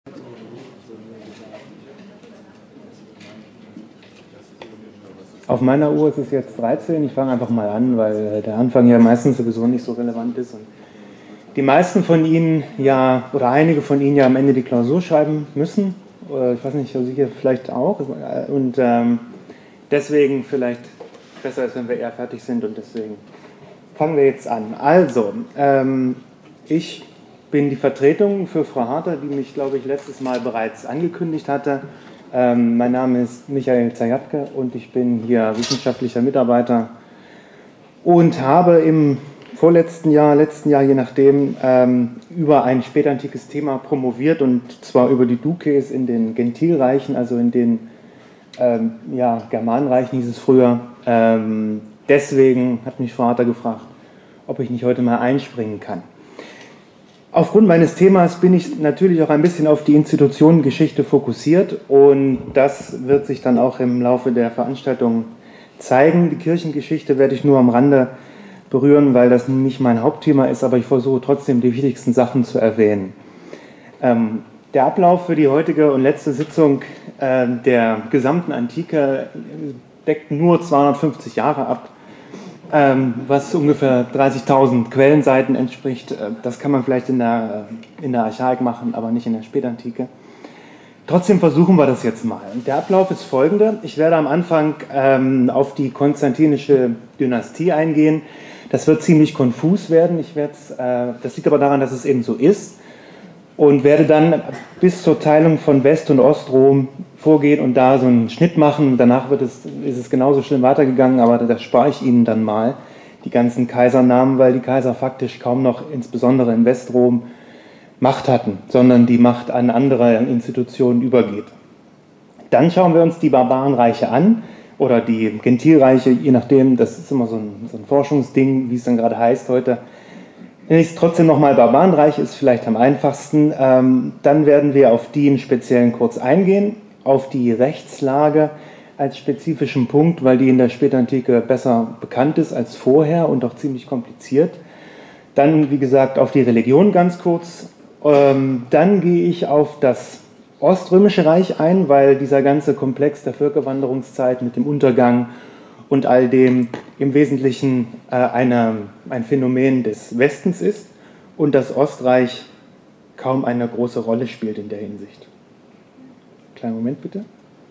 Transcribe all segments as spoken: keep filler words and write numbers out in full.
Auf meiner Uhr ist es jetzt dreizehn. Ich fange einfach mal an, weil der Anfang ja meistens sowieso nicht so relevant ist. Und die meisten von Ihnen ja, oder einige von Ihnen ja am Ende die Klausur schreiben müssen. Oder ich weiß nicht, Sie hier vielleicht auch. Und ähm, deswegen vielleicht besser ist, wenn wir eher fertig sind. Und deswegen fangen wir jetzt an. Also, ähm, ich bin die Vertretung für Frau Harter, die mich, glaube ich, letztes Mal bereits angekündigt hatte. Ähm, mein Name ist Michael Zajatke und ich bin hier wissenschaftlicher Mitarbeiter und habe im vorletzten Jahr, letzten Jahr je nachdem, ähm, über ein spätantikes Thema promoviert, und zwar über die Dukes in den Gentilreichen, also in den ähm, ja, Germanenreichen hieß es früher. Ähm, deswegen hat mich Frau Harter gefragt, ob ich nicht heute mal einspringen kann. Aufgrund meines Themas bin ich natürlich auch ein bisschen auf die Institutionengeschichte fokussiert, und das wird sich dann auch im Laufe der Veranstaltung zeigen. Die Kirchengeschichte werde ich nur am Rande berühren, weil das nicht mein Hauptthema ist, aber ich versuche trotzdem die wichtigsten Sachen zu erwähnen. Ähm, der Ablauf für die heutige und letzte Sitzung äh, der gesamten Antike deckt nur zweihundertfünfzig Jahre ab, was ungefähr dreißigtausend Quellenseiten entspricht. Das kann man vielleicht in der, in der Archaik machen, aber nicht in der Spätantike. Trotzdem versuchen wir das jetzt mal. Der Ablauf ist folgender. Ich werde am Anfang ähm, auf die konstantinische Dynastie eingehen. Das wird ziemlich konfus werden. Ich werde, äh, das liegt aber daran, dass es eben so ist. Und werde dann bis zur Teilung von West- und Ostrom vorgehen und da so einen Schnitt machen. Danach wird es, ist es genauso schlimm weitergegangen, aber das spare ich Ihnen dann mal, die ganzen Kaisernamen, weil die Kaiser faktisch kaum noch, insbesondere in Westrom, Macht hatten, sondern die Macht an andere Institutionen übergeht. Dann schauen wir uns die Barbarenreiche an, oder die Gentilreiche, je nachdem, das ist immer so ein, so ein Forschungsding, wie es dann gerade heißt heute. Nächstes trotzdem nochmal Barbarenreich ist vielleicht am einfachsten. Ähm, dann werden wir auf die im Speziellen kurz eingehen, auf die Rechtslage als spezifischen Punkt, weil die in der Spätantike besser bekannt ist als vorher und auch ziemlich kompliziert. Dann, wie gesagt, auf die Religion ganz kurz. Ähm, dann gehe ich auf das Oströmische Reich ein, weil dieser ganze Komplex der Völkerwanderungszeit mit dem Untergang und all dem im Wesentlichen äh, eine, ein Phänomen des Westens ist und das Ostreich kaum eine große Rolle spielt in der Hinsicht. Kleinen Moment bitte.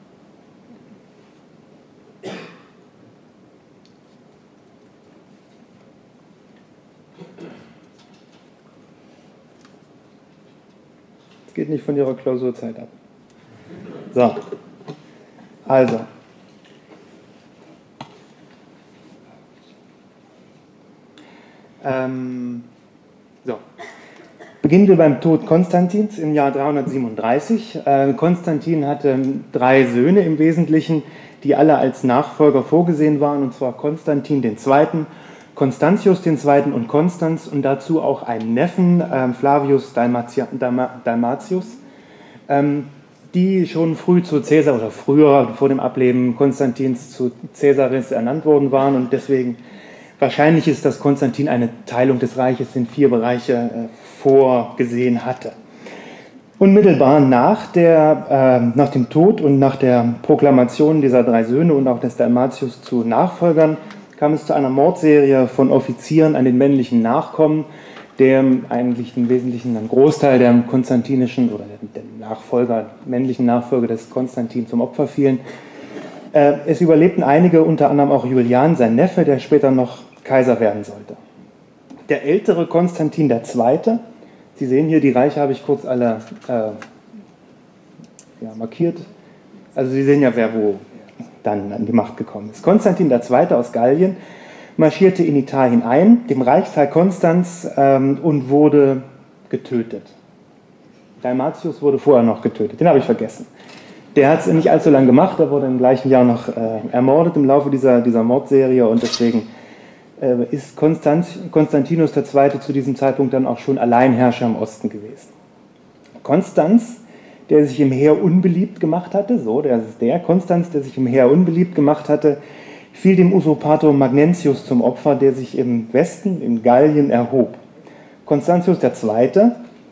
Es geht nicht von Ihrer Klausurzeit ab. So, also. Ähm, so. Beginnen wir beim Tod Konstantins im Jahr dreihundertsiebenunddreißig. Äh, Konstantin hatte drei Söhne im Wesentlichen, die alle als Nachfolger vorgesehen waren, und zwar Konstantin der Zweite., Constantius der Zweite. und Konstanz, und dazu auch einen Neffen, äh, Flavius Dalmatia, Dalma, Dalmatius, ähm, die schon früh zu Caesar oder früher vor dem Ableben Konstantins zu Caesaris ernannt worden waren, und deswegen wahrscheinlich ist, dass Konstantin eine Teilung des Reiches in vier Bereiche äh, vorgesehen hatte. Unmittelbar nach, der, äh, nach dem Tod und nach der Proklamation dieser drei Söhne und auch des Dalmatius zu Nachfolgern kam es zu einer Mordserie von Offizieren an den männlichen Nachkommen, der eigentlich im Wesentlichen ein Großteil der konstantinischen oder der Nachfolger, männlichen Nachfolger des Konstantin zum Opfer fielen. Äh, es überlebten einige, unter anderem auch Julian, sein Neffe, der später noch Kaiser werden sollte. Der ältere Konstantin der Zweite., Sie sehen hier, die Reiche habe ich kurz alle äh, ja, markiert. Also Sie sehen ja, wer wo dann an die Macht gekommen ist. Konstantin der Zweite. aus Gallien marschierte in Italien ein, dem Reichsteil Konstanz, ähm, und wurde getötet. Dalmatius wurde vorher noch getötet, den habe ich vergessen. Der hat es nicht allzu lange gemacht, er wurde im gleichen Jahr noch äh, ermordet im Laufe dieser, dieser Mordserie, und deswegen äh, ist Konstant, Konstantinus der Zweite. zu diesem Zeitpunkt dann auch schon Alleinherrscher im Osten gewesen. Konstanz, der sich im Heer unbeliebt gemacht hatte, so, der ist der Konstanz, der sich im Heer unbeliebt gemacht hatte, fiel dem Usurpator Magnentius zum Opfer, der sich im Westen, in Gallien, erhob. Constantius der Zweite.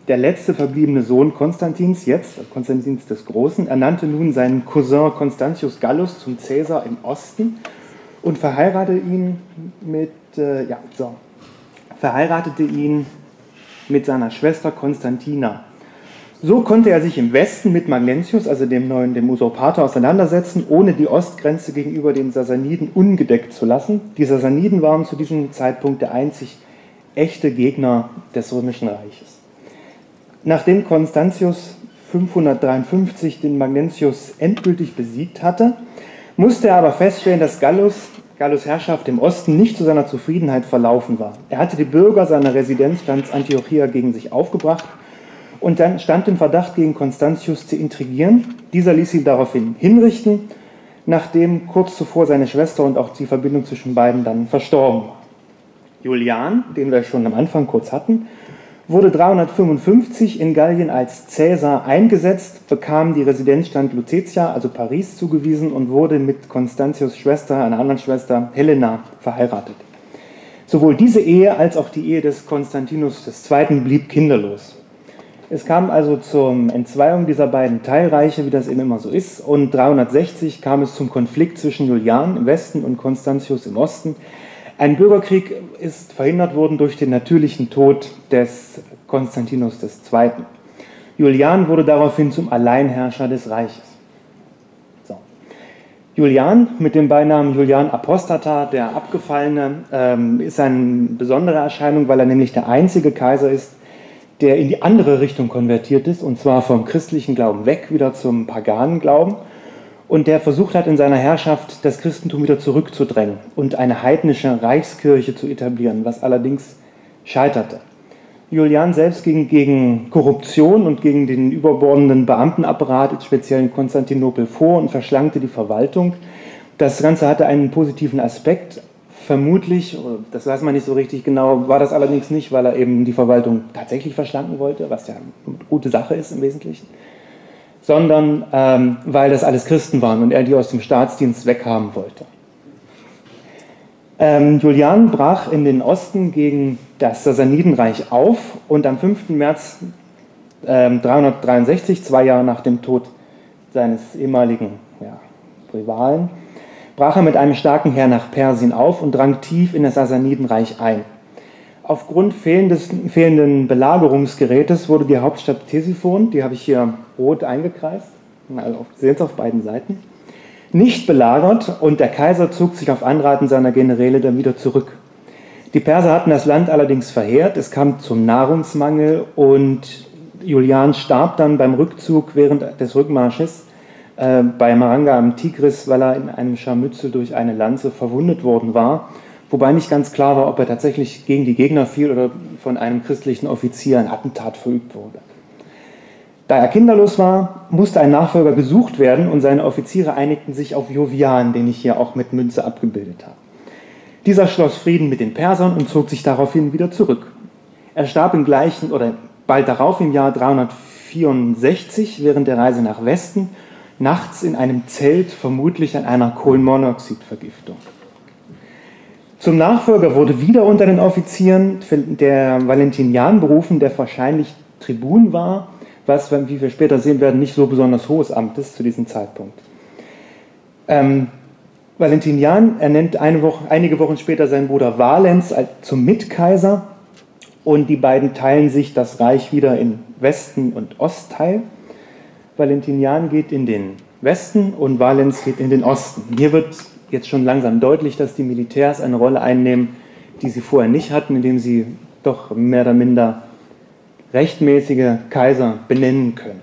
der letzte verbliebene Sohn Konstantins, jetzt Konstantins des Großen, ernannte nun seinen Cousin Constantius Gallus zum Caesar im Osten und verheiratete ihn mit, äh, ja, so, verheiratete ihn mit seiner Schwester Constantina. So konnte er sich im Westen mit Magnentius, also dem neuen, dem Usurpator, auseinandersetzen, ohne die Ostgrenze gegenüber den Sassaniden ungedeckt zu lassen. Die Sassaniden waren zu diesem Zeitpunkt der einzig echte Gegner des Römischen Reiches. Nachdem Constantius fünfhundertdreiundfünfzig den Magnentius endgültig besiegt hatte, musste er aber feststellen, dass Gallus, Gallus Herrschaft im Osten nicht zu seiner Zufriedenheit verlaufen war. Er hatte die Bürger seiner Residenzstadt Antiochia gegen sich aufgebracht und dann stand im Verdacht, gegen Constantius zu intrigieren. Dieser ließ ihn daraufhin hinrichten, nachdem kurz zuvor seine Schwester und auch die Verbindung zwischen beiden dann verstorben war. Julian, den wir schon am Anfang kurz hatten, wurde dreihundertfünfundfünfzig in Gallien als Caesar eingesetzt, bekam die Residenzstadt Lutetia, also Paris, zugewiesen und wurde mit Constantius' Schwester, einer anderen Schwester, Helena, verheiratet. Sowohl diese Ehe als auch die Ehe des Konstantinus der Zweite blieb kinderlos. Es kam also zur Entzweiung dieser beiden Teilreiche, wie das eben immer so ist, und dreihundertsechzig kam es zum Konflikt zwischen Julian im Westen und Constantius im Osten. Ein Bürgerkrieg ist verhindert worden durch den natürlichen Tod des Konstantinus der Zweite. Julian wurde daraufhin zum Alleinherrscher des Reiches. So. Julian mit dem Beinamen Julian Apostata, der Abgefallene, ähm, ist eine besondere Erscheinung, weil er nämlich der einzige Kaiser ist, der in die andere Richtung konvertiert ist, und zwar vom christlichen Glauben weg, wieder zum paganen Glauben, und der versucht hat, in seiner Herrschaft das Christentum wieder zurückzudrängen und eine heidnische Reichskirche zu etablieren, was allerdings scheiterte. Julian selbst ging gegen Korruption und gegen den überbordenden Beamtenapparat, speziell in Konstantinopel, vor und verschlankte die Verwaltung. Das Ganze hatte einen positiven Aspekt. Vermutlich, das weiß man nicht so richtig genau, war das allerdings nicht, weil er eben die Verwaltung tatsächlich verschlanken wollte, was ja eine gute Sache ist im Wesentlichen, sondern ähm, weil das alles Christen waren und er die aus dem Staatsdienst weghaben wollte. Ähm, Julian brach in den Osten gegen das Sassanidenreich auf und am fünften März ähm, dreihundertdreiundsechzig, zwei Jahre nach dem Tod seines ehemaligen ja, Rivalen, brach er mit einem starken Heer nach Persien auf und drang tief in das Sassanidenreich ein. Aufgrund fehlendes, fehlenden Belagerungsgerätes wurde die Hauptstadt Ktesiphon, die habe ich hier rot eingekreist, also Sie sehen es auf beiden Seiten, nicht belagert und der Kaiser zog sich auf Anraten seiner Generäle dann wieder zurück. Die Perser hatten das Land allerdings verheert, es kam zum Nahrungsmangel und Julian starb dann beim Rückzug während des Rückmarsches äh, bei Maranga am Tigris, weil er in einem Scharmützel durch eine Lanze verwundet worden war, wobei nicht ganz klar war, ob er tatsächlich gegen die Gegner fiel oder von einem christlichen Offizier ein Attentat verübt wurde. Da er kinderlos war, musste ein Nachfolger gesucht werden und seine Offiziere einigten sich auf Jovian, den ich hier auch mit Münze abgebildet habe. Dieser schloss Frieden mit den Persern und zog sich daraufhin wieder zurück. Er starb im gleichen oder bald darauf im Jahr dreihundertvierundsechzig während der Reise nach Westen, nachts in einem Zelt, vermutlich an einer Kohlenmonoxidvergiftung. Zum Nachfolger wurde wieder unter den Offizieren der Valentinian berufen, der wahrscheinlich Tribun war, was, wie wir später sehen werden, nicht so besonders hohes Amt ist zu diesem Zeitpunkt. Ähm, Valentinian ernennt eine Woche, einige Wochen später seinen Bruder Valens zum Mitkaiser und die beiden teilen sich das Reich wieder in Westen und Ostteil. Valentinian geht in den Westen und Valens geht in den Osten. Hier wird jetzt schon langsam deutlich, dass die Militärs eine Rolle einnehmen, die sie vorher nicht hatten, indem sie doch mehr oder minder rechtmäßige Kaiser benennen können.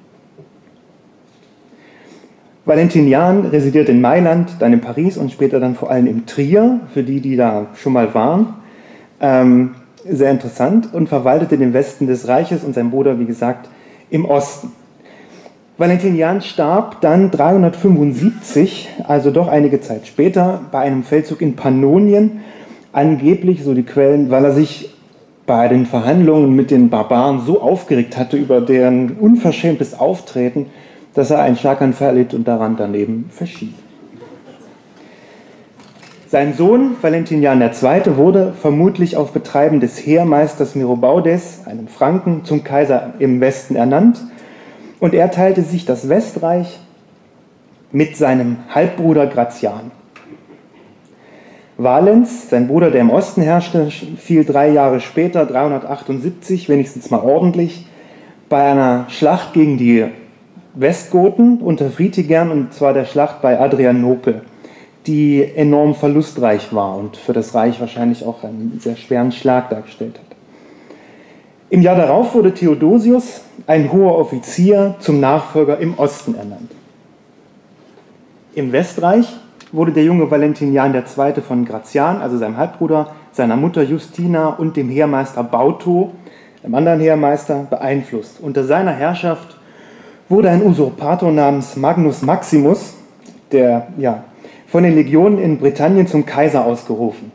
Valentinian residiert in Mailand, dann in Paris und später dann vor allem in Trier, für die, die da schon mal waren. Ähm, sehr interessant, und verwaltete den Westen des Reiches und sein Bruder, wie gesagt, im Osten. Valentinian starb dann dreihundertfünfundsiebzig, also doch einige Zeit später, bei einem Feldzug in Pannonien, angeblich, so die Quellen, weil er sich bei den Verhandlungen mit den Barbaren so aufgeregt hatte über deren unverschämtes Auftreten, dass er einen Schlaganfall erlitt und daran daneben verschied. Sein Sohn Valentinian der Zweite wurde vermutlich auf Betreiben des Heermeisters Merobaudes, einem Franken, zum Kaiser im Westen ernannt, und er teilte sich das Westreich mit seinem Halbbruder Gratian. Valens, sein Bruder, der im Osten herrschte, fiel drei Jahre später, dreihundertachtundsiebzig, wenigstens mal ordentlich, bei einer Schlacht gegen die Westgoten unter Fritigern, und zwar der Schlacht bei Adrianopel, die enorm verlustreich war und für das Reich wahrscheinlich auch einen sehr schweren Schlag dargestellt hat. Im Jahr darauf wurde Theodosius, ein hoher Offizier, zum Nachfolger im Osten ernannt. Im Westreich wurde der junge Valentinian der Zweite von Gratian, also seinem Halbbruder, seiner Mutter Justina und dem Heermeister Bauto, einem anderen Heermeister, beeinflusst. Unter seiner Herrschaft wurde ein Usurpator namens Magnus Maximus, der ja, von den Legionen in Britannien zum Kaiser ausgerufen.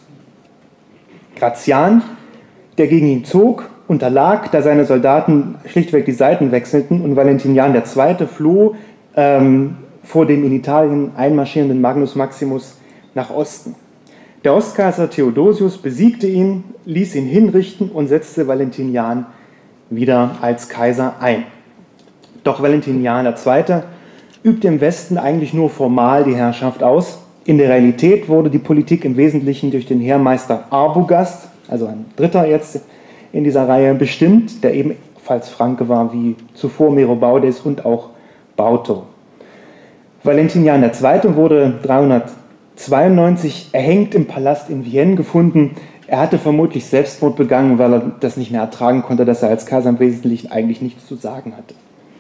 Gratian, der gegen ihn zog, unterlag, da seine Soldaten schlichtweg die Seiten wechselten, und Valentinian der Zweite floh ähm, vor dem in Italien einmarschierenden Magnus Maximus nach Osten. Der Ostkaiser Theodosius besiegte ihn, ließ ihn hinrichten und setzte Valentinian wieder als Kaiser ein. Doch Valentinian der Zweite übte im Westen eigentlich nur formal die Herrschaft aus. In der Realität wurde die Politik im Wesentlichen durch den Heermeister Arbogast, also ein Dritter jetzt in dieser Reihe, bestimmt, der ebenfalls Franke war wie zuvor Merobaudes und auch Bauto. Valentinian der Zweite wurde dreihundertzweiundneunzig erhängt im Palast in Vienne gefunden. Er hatte vermutlich Selbstmord begangen, weil er das nicht mehr ertragen konnte, dass er als Kaiser im Wesentlichen eigentlich nichts zu sagen hatte.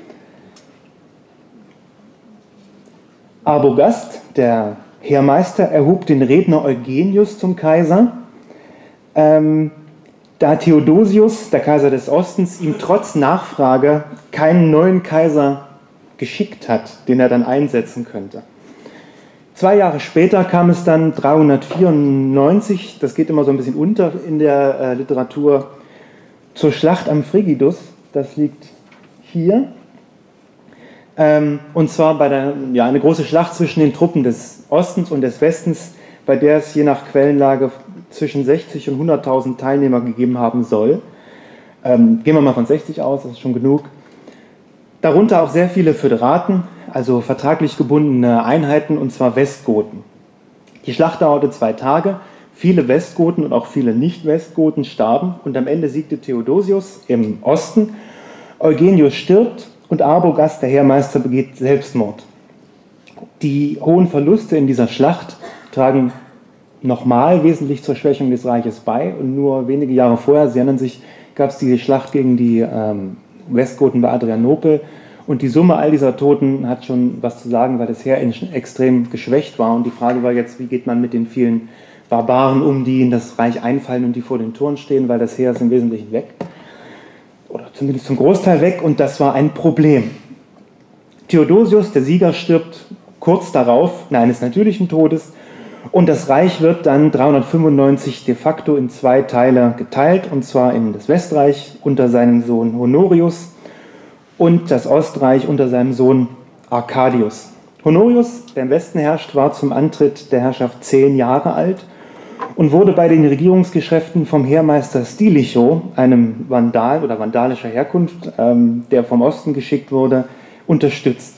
Arbogast, der Heermeister, erhob den Redner Eugenius zum Kaiser, ähm, da Theodosius, der Kaiser des Ostens, ihm trotz Nachfrage keinen neuen Kaiser geschickt hat, den er dann einsetzen könnte. Zwei Jahre später kam es dann dreihundertvierundneunzig, das geht immer so ein bisschen unter in der äh, Literatur, zur Schlacht am Frigidus, das liegt hier, ähm, und zwar bei der, ja, eine große Schlacht zwischen den Truppen des Ostens und des Westens, bei der es je nach Quellenlage zwischen sechzig und hunderttausend Teilnehmer gegeben haben soll. Ähm, gehen wir mal von sechzig aus, das ist schon genug. Darunter auch sehr viele Föderaten, also vertraglich gebundene Einheiten, und zwar Westgoten. Die Schlacht dauerte zwei Tage, viele Westgoten und auch viele Nicht-Westgoten starben, und am Ende siegte Theodosius im Osten, Eugenius stirbt und Arbogast, der Heermeister, begeht Selbstmord. Die hohen Verluste in dieser Schlacht tragen nochmal wesentlich zur Schwächung des Reiches bei, und nur wenige Jahre vorher, Sie erinnern sich, gab es die Schlacht gegen die ähm, Westgoten bei Adrianopel, und die Summe all dieser Toten hat schon was zu sagen, weil das Heer extrem geschwächt war, und die Frage war jetzt, wie geht man mit den vielen Barbaren um, die in das Reich einfallen und die vor den Toren stehen, weil das Heer ist im Wesentlichen weg, oder zumindest zum Großteil weg, und das war ein Problem. Theodosius, der Sieger, stirbt kurz darauf, eines natürlichen Todes, und das Reich wird dann dreihundertfünfundneunzig de facto in zwei Teile geteilt, und zwar in das Westreich unter seinem Sohn Honorius und das Ostreich unter seinem Sohn Arcadius. Honorius, der im Westen herrscht, war zum Antritt der Herrschaft zehn Jahre alt und wurde bei den Regierungsgeschäften vom Heermeister Stilicho, einem Vandal oder vandalischer Herkunft, ähm, der vom Osten geschickt wurde, unterstützt.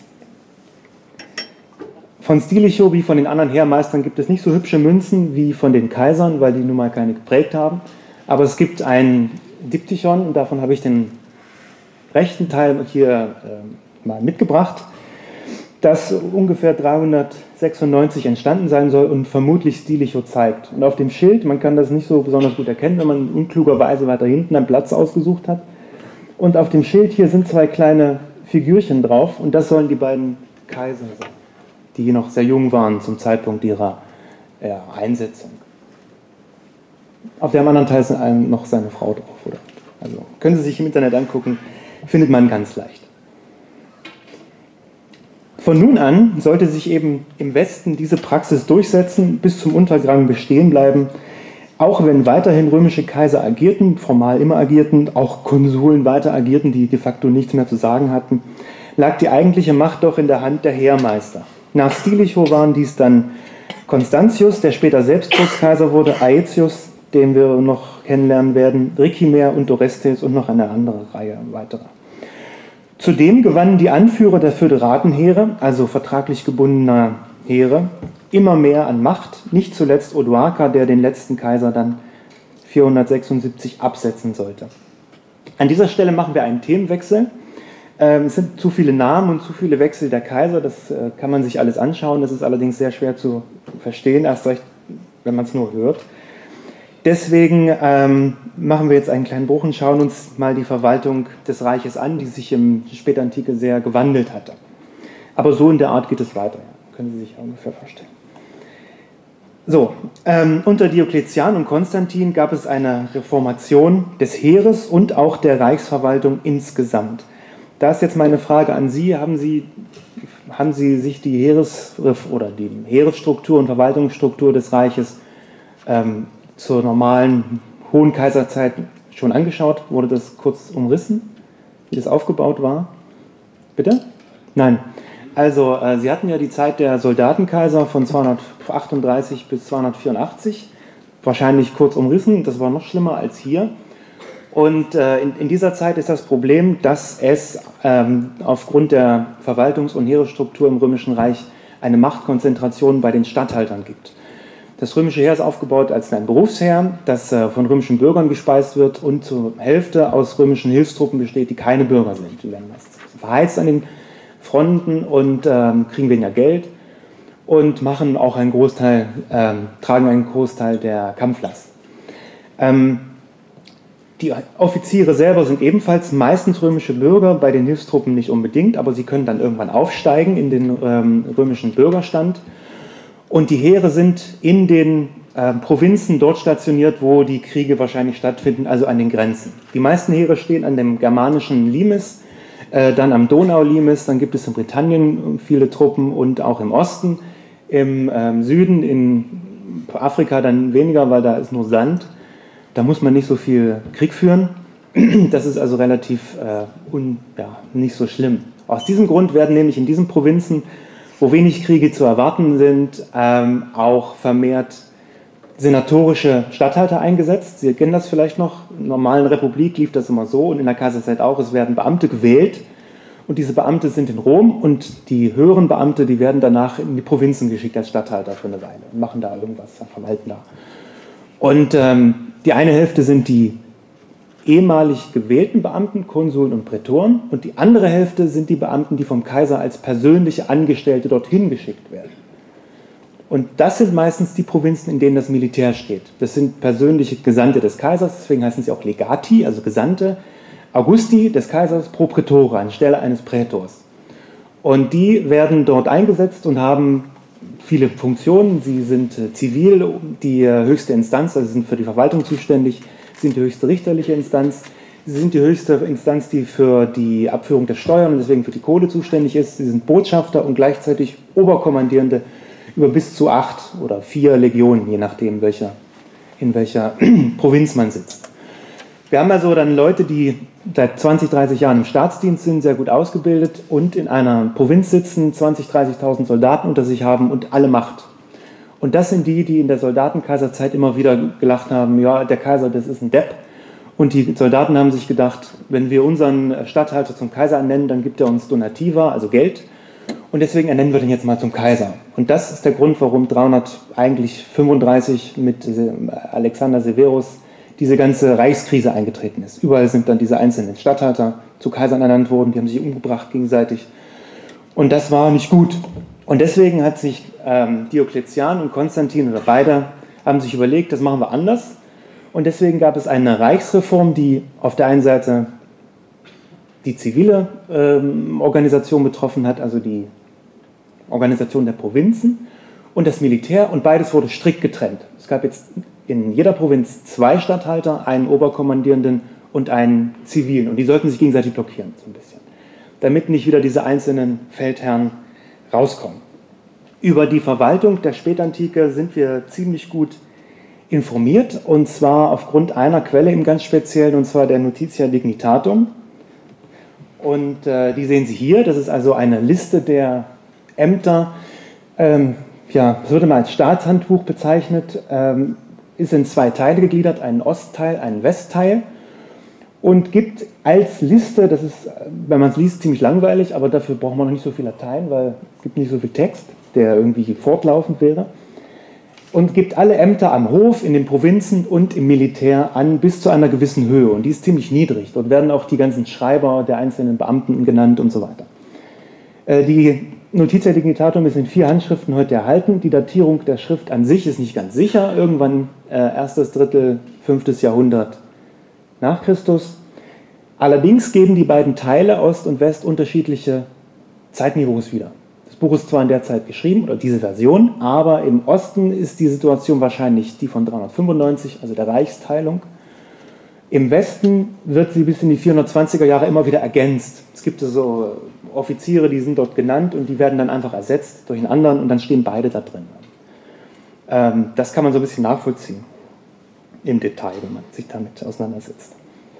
Von Stilicho wie von den anderen Heermeistern gibt es nicht so hübsche Münzen wie von den Kaisern, weil die nun mal keine geprägt haben. Aber es gibt ein Diptychon, und davon habe ich den rechten Teil hier äh, mal mitgebracht, das ungefähr dreihundertsechsundneunzig entstanden sein soll und vermutlich Stilicho zeigt. Und auf dem Schild, man kann das nicht so besonders gut erkennen, wenn man unklugerweise weiter hinten einen Platz ausgesucht hat. Und auf dem Schild hier sind zwei kleine Figürchen drauf, und das sollen die beiden Kaiser sein, die noch sehr jung waren zum Zeitpunkt ihrer ja, Einsetzung. Auf dem anderen Teil ist noch seine Frau drauf, oder? Also können Sie sich im Internet angucken, findet man ganz leicht. Von nun an sollte sich eben im Westen diese Praxis durchsetzen, bis zum Untergang bestehen bleiben, auch wenn weiterhin römische Kaiser agierten, formal immer agierten, auch Konsuln weiter agierten, die de facto nichts mehr zu sagen hatten, lag die eigentliche Macht doch in der Hand der Heermeister. Nach Stilicho waren dies dann Constantius, der später selbst Kaiser wurde, Aetius, den wir noch kennenlernen werden, Ricimer und Orestes und noch eine andere Reihe weiterer. Zudem gewannen die Anführer der Föderatenheere, also vertraglich gebundener Heere, immer mehr an Macht, nicht zuletzt Odoaker, der den letzten Kaiser dann vierhundertsechsundsiebzig absetzen sollte. An dieser Stelle machen wir einen Themenwechsel. Es sind zu viele Namen und zu viele Wechsel der Kaiser, das kann man sich alles anschauen, das ist allerdings sehr schwer zu verstehen, erst recht, wenn man es nur hört. Deswegen ähm, machen wir jetzt einen kleinen Bruch und schauen uns mal die Verwaltung des Reiches an, die sich im Spätantike sehr gewandelt hatte. Aber so in der Art geht es weiter, ja. Können Sie sich ungefähr vorstellen. So, ähm, unter Diokletian und Konstantin gab es eine Reformation des Heeres und auch der Reichsverwaltung insgesamt. Da ist jetzt meine Frage an Sie, haben Sie, haben Sie sich die Heeres- oder die Heeresstruktur und Verwaltungsstruktur des Reiches ähm, zur normalen Hohen Kaiserzeit schon angeschaut? Wurde das kurz umrissen, wie das aufgebaut war? Bitte? Nein. Also, äh, Sie hatten ja die Zeit der Soldatenkaiser von zweihundertachtunddreißig bis zweihundertvierundachtzig, wahrscheinlich kurz umrissen, das war noch schlimmer als hier. Und äh, in, in dieser Zeit ist das Problem, dass es ähm, aufgrund der Verwaltungs- und Heeresstruktur im Römischen Reich eine Machtkonzentration bei den Statthaltern gibt. Das römische Heer ist aufgebaut als ein Berufsheer, das äh, von römischen Bürgern gespeist wird und zur Hälfte aus römischen Hilfstruppen besteht, die keine Bürger sind. Die werden verheizt an den Fronten und ähm, kriegen weniger Geld und machen auch einen Großteil, ähm, tragen einen Großteil der Kampflast. Ähm, die Offiziere selber sind ebenfalls meistens römische Bürger, bei den Hilfstruppen nicht unbedingt, aber sie können dann irgendwann aufsteigen in den ähm, römischen Bürgerstand. Und die Heere sind in den äh, Provinzen dort stationiert, wo die Kriege wahrscheinlich stattfinden, also an den Grenzen. Die meisten Heere stehen an dem germanischen Limes, äh, dann am Donau-Limes, dann gibt es in Britannien viele Truppen und auch im Osten. Im ähm, Süden, in Afrika dann weniger, weil da ist nur Sand. Da muss man nicht so viel Krieg führen. Das ist also relativ äh, un, ja, nicht so schlimm. Aus diesem Grund werden nämlich in diesen Provinzen, wo wenig Kriege zu erwarten sind, ähm, auch vermehrt senatorische Statthalter eingesetzt. Sie kennen das vielleicht noch, in der normalen Republik lief das immer so und in der Kaiserzeit auch, es werden Beamte gewählt und diese Beamte sind in Rom und die höheren Beamte, die werden danach in die Provinzen geschickt als Statthalter für eine Weile und machen da irgendwas, verwalten da. Und ähm, die eine Hälfte sind die ehemalig gewählten Beamten, Konsuln und Prätoren, und die andere Hälfte sind die Beamten, die vom Kaiser als persönliche Angestellte dorthin geschickt werden. Und das sind meistens die Provinzen, in denen das Militär steht. Das sind persönliche Gesandte des Kaisers, deswegen heißen sie auch Legati, also Gesandte, Augusti des Kaisers pro Prätore, anstelle eines Prätors. Und die werden dort eingesetzt und haben viele Funktionen. Sie sind äh, zivil, die äh, höchste Instanz, also sind für die Verwaltung zuständig, sind die höchste richterliche Instanz. Sie sind die höchste Instanz, die für die Abführung der Steuern und deswegen für die Kohle zuständig ist. Sie sind Botschafter und gleichzeitig Oberkommandierende über bis zu acht oder vier Legionen, je nachdem, welcher, in welcher Provinz man sitzt. Wir haben also dann Leute, die seit zwanzig, dreißig Jahren im Staatsdienst sind, sehr gut ausgebildet und in einer Provinz sitzen, zwanzigtausend, dreißigtausend Soldaten unter sich haben und alle Macht. Und das sind die, die in der Soldatenkaiserzeit immer wieder gelacht haben, ja, der Kaiser, das ist ein Depp. Und die Soldaten haben sich gedacht, wenn wir unseren Statthalter zum Kaiser ernennen, dann gibt er uns Donativa, also Geld. Und deswegen ernennen wir den jetzt mal zum Kaiser. Und das ist der Grund, warum dreihundertfünfunddreißig mit Alexander Severus diese ganze Reichskrise eingetreten ist. Überall sind dann diese einzelnen Statthalter zu Kaisern ernannt worden, die haben sich umgebracht gegenseitig. Und das war nicht gut. Und deswegen hat sich ähm, Diokletian und Konstantin oder beide haben sich überlegt, das machen wir anders. Und deswegen gab es eine Reichsreform, die auf der einen Seite die zivile ähm, Organisation betroffen hat, also die Organisation der Provinzen und das Militär, und beides wurde strikt getrennt. Es gab jetzt in jeder Provinz zwei Statthalter, einen Oberkommandierenden und einen Zivilen, und die sollten sich gegenseitig blockieren, so ein bisschen, damit nicht wieder diese einzelnen Feldherren rauskommen. Über die Verwaltung der Spätantike sind wir ziemlich gut informiert, und zwar aufgrund einer Quelle im ganz Speziellen, und zwar der Notitia Dignitatum. Und äh, die sehen Sie hier, das ist also eine Liste der Ämter, ähm, ja, es wird immer als Staatshandbuch bezeichnet, ähm, ist in zwei Teile gegliedert, einen Ostteil, einen Westteil und gibt als Liste, das ist, wenn man es liest, ziemlich langweilig, aber dafür braucht man noch nicht so viel Latein, weil es gibt nicht so viel Text, der irgendwie fortlaufend wäre, und gibt alle Ämter am Hof, in den Provinzen und im Militär an, bis zu einer gewissen Höhe, und die ist ziemlich niedrig. Dort werden auch die ganzen Schreiber der einzelnen Beamten genannt und so weiter. Äh, die Notitia Dignitatum ist in vier Handschriften heute erhalten. Die Datierung der Schrift an sich ist nicht ganz sicher, irgendwann äh, erstes Drittel, fünftes Jahrhundert nach Christus. Allerdings geben die beiden Teile Ost und West unterschiedliche Zeitniveaus wieder. Das Buch ist zwar in der Zeit geschrieben, oder diese Version, aber im Osten ist die Situation wahrscheinlich die von dreihundertfünfundneunzig, also der Reichsteilung. Im Westen wird sie bis in die vierhundertzwanziger Jahre immer wieder ergänzt. Es gibt so Offiziere, die sind dort genannt und die werden dann einfach ersetzt durch einen anderen und dann stehen beide da drin. Ähm, das kann man so ein bisschen nachvollziehen im Detail, wenn man sich damit auseinandersetzt.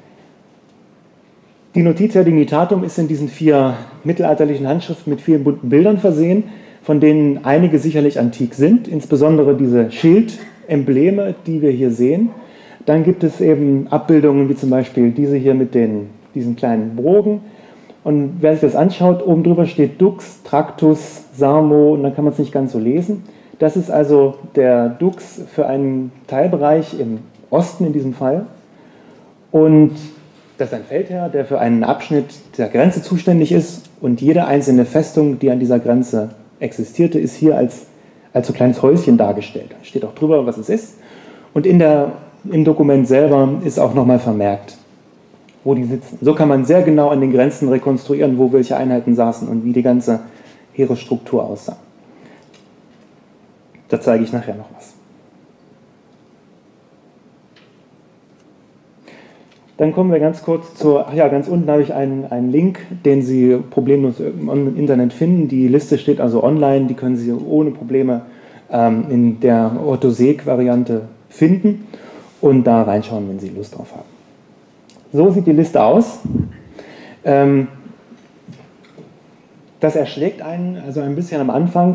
Die Notitia Dignitatum ist in diesen vier mittelalterlichen Handschriften mit vielen bunten Bildern versehen, von denen einige sicherlich antik sind, insbesondere diese Schildembleme, die wir hier sehen. Dann gibt es eben Abbildungen wie zum Beispiel diese hier mit den, diesen kleinen Bogen. Und wer sich das anschaut, oben drüber steht Dux, Tractus, Sarmo, und dann kann man es nicht ganz so lesen. Das ist also der Dux für einen Teilbereich im Osten in diesem Fall. Und das ist ein Feldherr, der für einen Abschnitt der Grenze zuständig ist. Und jede einzelne Festung, die an dieser Grenze existierte, ist hier als, als so kleines Häuschen dargestellt. Da steht auch drüber, was es ist. Und in der, im Dokument selber ist auch nochmal vermerkt, wo die sitzen. So kann man sehr genau an den Grenzen rekonstruieren, wo welche Einheiten saßen und wie die ganze Heeresstruktur aussah. Da zeige ich nachher noch was. Dann kommen wir ganz kurz zur, ach ja, ganz unten habe ich einen, einen Link, den Sie problemlos im Internet finden. Die Liste steht also online, die können Sie ohne Probleme ähm, in der Orthoseg-Variante finden und da reinschauen, wenn Sie Lust drauf haben. So sieht die Liste aus. Ähm, das erschlägt einen also ein bisschen am Anfang.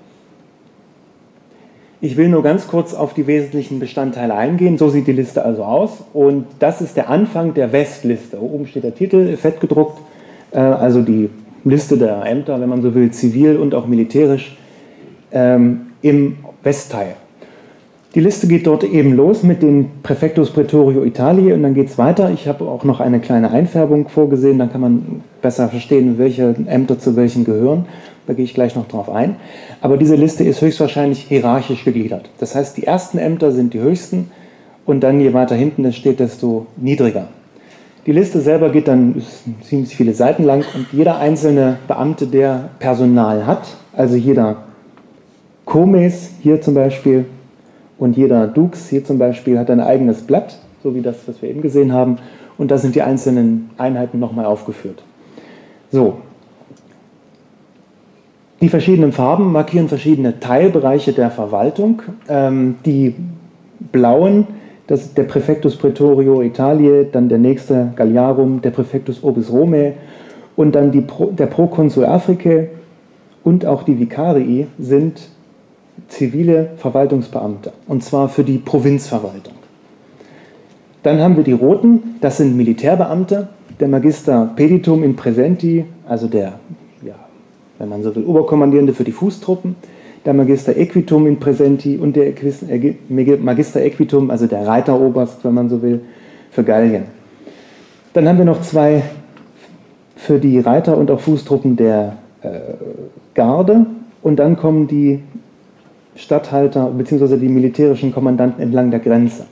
Ich will nur ganz kurz auf die wesentlichen Bestandteile eingehen. So sieht die Liste also aus. Und das ist der Anfang der Westliste. Oben steht der Titel, fett gedruckt, äh, also die Liste der Ämter, wenn man so will, zivil und auch militärisch ähm, im Westteil. Die Liste geht dort eben los mit dem Praefectus Praetorio Italiae und dann geht es weiter. Ich habe auch noch eine kleine Einfärbung vorgesehen, dann kann man besser verstehen, welche Ämter zu welchen gehören. Da gehe ich gleich noch drauf ein. Aber diese Liste ist höchstwahrscheinlich hierarchisch gegliedert. Das heißt, die ersten Ämter sind die höchsten und dann je weiter hinten es steht, desto niedriger. Die Liste selber geht dann ziemlich viele Seiten lang und jeder einzelne Beamte, der Personal hat, also jeder Comes hier zum Beispiel und jeder Dux hier zum Beispiel hat ein eigenes Blatt, so wie das, was wir eben gesehen haben, und da sind die einzelnen Einheiten nochmal aufgeführt. So. Die verschiedenen Farben markieren verschiedene Teilbereiche der Verwaltung. Ähm, die blauen, das ist der Praefectus Praetorio Italiae, dann der nächste Galliarum, der Praefectus Orbis Romae und dann die Pro, der Proconsul Africae und auch die Vicarii sind zivile Verwaltungsbeamte, und zwar für die Provinzverwaltung. Dann haben wir die roten, das sind Militärbeamte, der Magister Peditum in Praesenti, also der, ja, wenn man so will, Oberkommandierende für die Fußtruppen, der Magister Equitum in Praesenti und der Magister Equitum, also der Reiteroberst, wenn man so will, für Gallien. Dann haben wir noch zwei für die Reiter und auch Fußtruppen der äh, Garde und dann kommen die Statthalter bzw. die militärischen Kommandanten entlang der Grenze.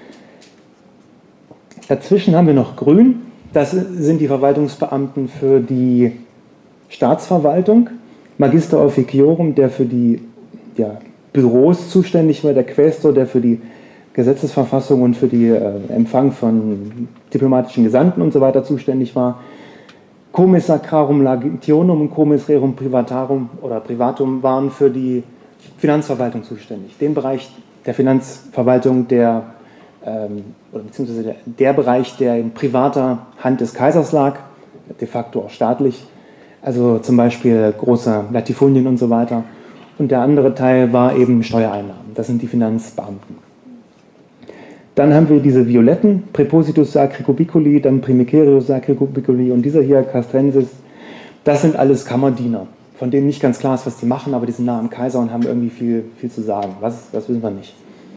Dazwischen haben wir noch grün, das sind die Verwaltungsbeamten für die Staatsverwaltung, Magister Officiorum, der für die ja, Büros zuständig war, der Quästor, der für die Gesetzesverfassung und für den äh, Empfang von diplomatischen Gesandten und so weiter zuständig war, Comes Sacrarum Lagitionum und Comes Rerum Privatarum oder Privatum waren für die Finanzverwaltung zuständig. Den Bereich der Finanzverwaltung, der, ähm, oder beziehungsweise der, der Bereich, der in privater Hand des Kaisers lag, de facto auch staatlich, also zum Beispiel große Latifundien und so weiter. und der andere Teil war eben Steuereinnahmen. Das sind die Finanzbeamten. Dann haben wir diese violetten, Praepositus Sacri Cubiculi, dann Primicerius Sacri Cubiculi und dieser hier, Castrensis, das sind alles Kammerdiener, von denen nicht ganz klar ist, was die machen, aber die sind nah am Kaiser und haben irgendwie viel, viel zu sagen. Was, das wissen wir nicht.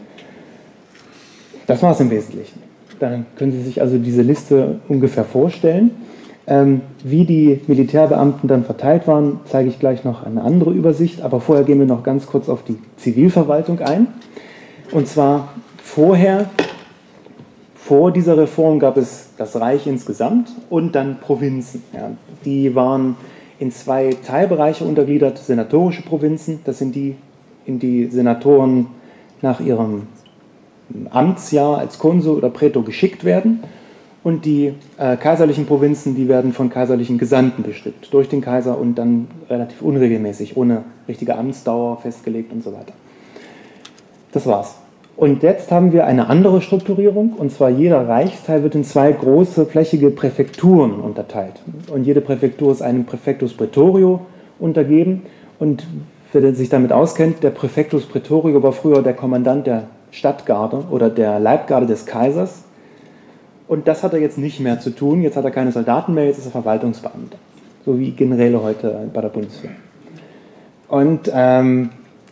Das war es im Wesentlichen. Dann können Sie sich also diese Liste ungefähr vorstellen. Ähm, wie die Militärbeamten dann verteilt waren, zeige ich gleich noch eine andere Übersicht, aber vorher gehen wir noch ganz kurz auf die Zivilverwaltung ein. Und zwar vorher, vor dieser Reform gab es das Reich insgesamt und dann Provinzen. Ja. Die waren in zwei Teilbereiche untergliedert, senatorische Provinzen, das sind die, in die Senatoren nach ihrem Amtsjahr als Konsul oder Prätor geschickt werden. Und die äh, kaiserlichen Provinzen, die werden von kaiserlichen Gesandten bestimmt, durch den Kaiser und dann relativ unregelmäßig, ohne richtige Amtsdauer festgelegt und so weiter. Das war's. Und jetzt haben wir eine andere Strukturierung, und zwar jeder Reichsteil wird in zwei große flächige Präfekturen unterteilt. Und jede Präfektur ist einem Praefectus Praetorio untergeben. Und wer sich damit auskennt, der Praefectus Praetorio war früher der Kommandant der Stadtgarde oder der Leibgarde des Kaisers. Und das hat er jetzt nicht mehr zu tun. Jetzt hat er keine Soldaten mehr, jetzt ist er Verwaltungsbeamter. So wie Generäle heute bei der Bundeswehr. Und ähm,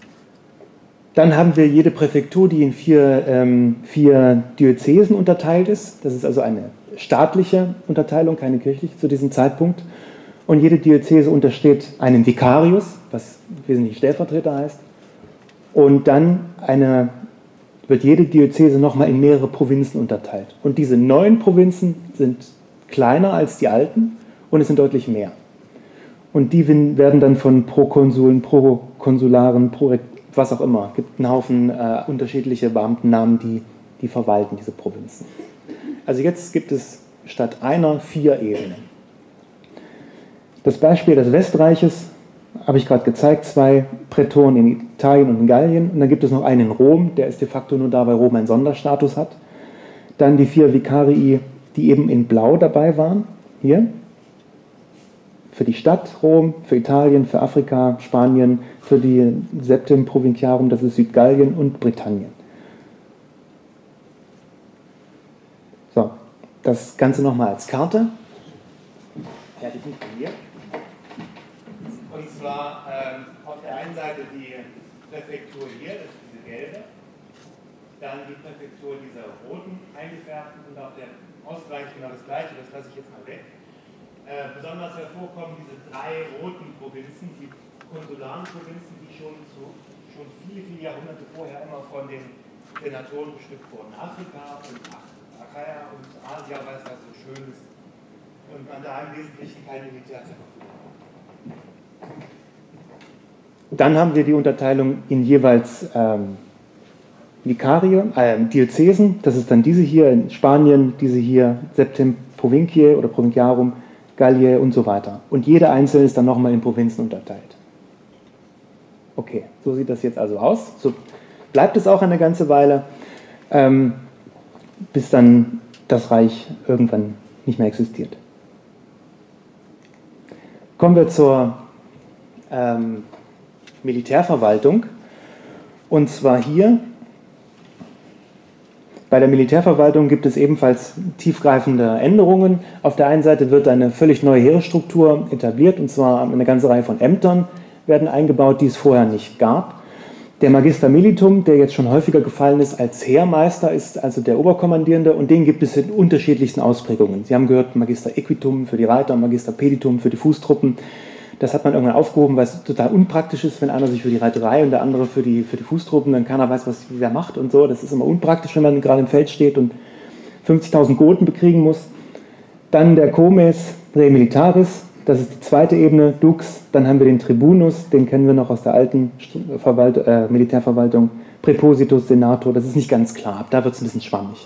dann haben wir jede Präfektur, die in vier, ähm, vier Diözesen unterteilt ist. Das ist also eine staatliche Unterteilung, keine kirchliche zu diesem Zeitpunkt. Und jede Diözese untersteht einem Vicarius, was wesentlich Stellvertreter heißt. Und dann eine wird jede Diözese nochmal in mehrere Provinzen unterteilt. Und diese neuen Provinzen sind kleiner als die alten und es sind deutlich mehr. Und die werden dann von Prokonsuln, Prokonsularen, Pro was auch immer. Es gibt einen Haufen äh, unterschiedliche Beamtennamen, die, die verwalten diese Provinzen. Also jetzt gibt es statt einer vier Ebenen. Das Beispiel des Westreiches habe ich gerade gezeigt, zwei Prätoren in Italien und in Gallien. Und dann gibt es noch einen in Rom, der ist de facto nur da, weil Rom einen Sonderstatus hat. Dann die vier Vicarii, die eben in Blau dabei waren, hier. Für die Stadt Rom, für Italien, für Afrika, Spanien, für die Septem Provinciarum, das ist Südgallien und Britannien. So, das Ganze nochmal als Karte. Fertig mit hier. Und zwar ähm, auf der einen Seite die Präfektur hier, das ist diese gelbe, dann die Präfektur dieser roten eingefärbten und auf der Ostbereich genau das gleiche, das lasse ich jetzt mal weg. Äh, besonders hervorkommen diese drei roten Provinzen, die konsularen Provinzen, die schon, zu, schon viele, viele Jahrhunderte vorher immer von den Senatoren bestückt wurden. Afrika und Achaia und Asia, weil es da so schön ist und man da im Wesentlichen kein Militär zur Verfügung hat. Dann haben wir die Unterteilung in jeweils ähm, Vikarie, äh, Diözesen, das ist dann diese hier in Spanien, diese hier Septem Provinciae oder Provinciarum, Gallie und so weiter. Und jede einzelne ist dann nochmal in Provinzen unterteilt. Okay, so sieht das jetzt also aus. So bleibt es auch eine ganze Weile, ähm, bis dann das Reich irgendwann nicht mehr existiert. Kommen wir zur ähm, Militärverwaltung. Und zwar hier, bei der Militärverwaltung gibt es ebenfalls tiefgreifende Änderungen. Auf der einen Seite wird eine völlig neue Heeresstruktur etabliert, und zwar eine ganze Reihe von Ämtern werden eingebaut, die es vorher nicht gab. Der Magister Militum, der jetzt schon häufiger gefallen ist als Heermeister, ist also der Oberkommandierende, und den gibt es in unterschiedlichsten Ausprägungen. Sie haben gehört, Magister Equitum für die Reiter, Magister Peditum für die Fußtruppen. Das hat man irgendwann aufgehoben, weil es total unpraktisch ist, wenn einer sich für die Reiterei und der andere für die, für die Fußtruppen, dann keiner weiß, was wer macht und so. Das ist immer unpraktisch, wenn man gerade im Feld steht und fünfzigtausend Goten bekriegen muss. Dann der Comes Rei Militaris, das ist die zweite Ebene, Dux. Dann haben wir den Tribunus, den kennen wir noch aus der alten Verwalt äh, Militärverwaltung. Praepositus, Senator, das ist nicht ganz klar, da wird es ein bisschen schwammig.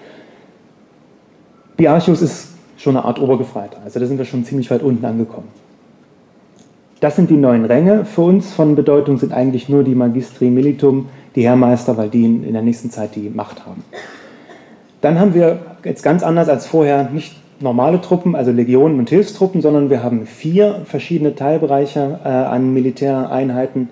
Biarchus ist schon eine Art Obergefreiter, also da sind wir schon ziemlich weit unten angekommen. Das sind die neuen Ränge. Für uns von Bedeutung sind eigentlich nur die Magistri Militum, die Heermeister, weil die in der nächsten Zeit die Macht haben. Dann haben wir jetzt ganz anders als vorher nicht normale Truppen, also Legionen und Hilfstruppen, sondern wir haben vier verschiedene Teilbereiche äh, an Militäreinheiten.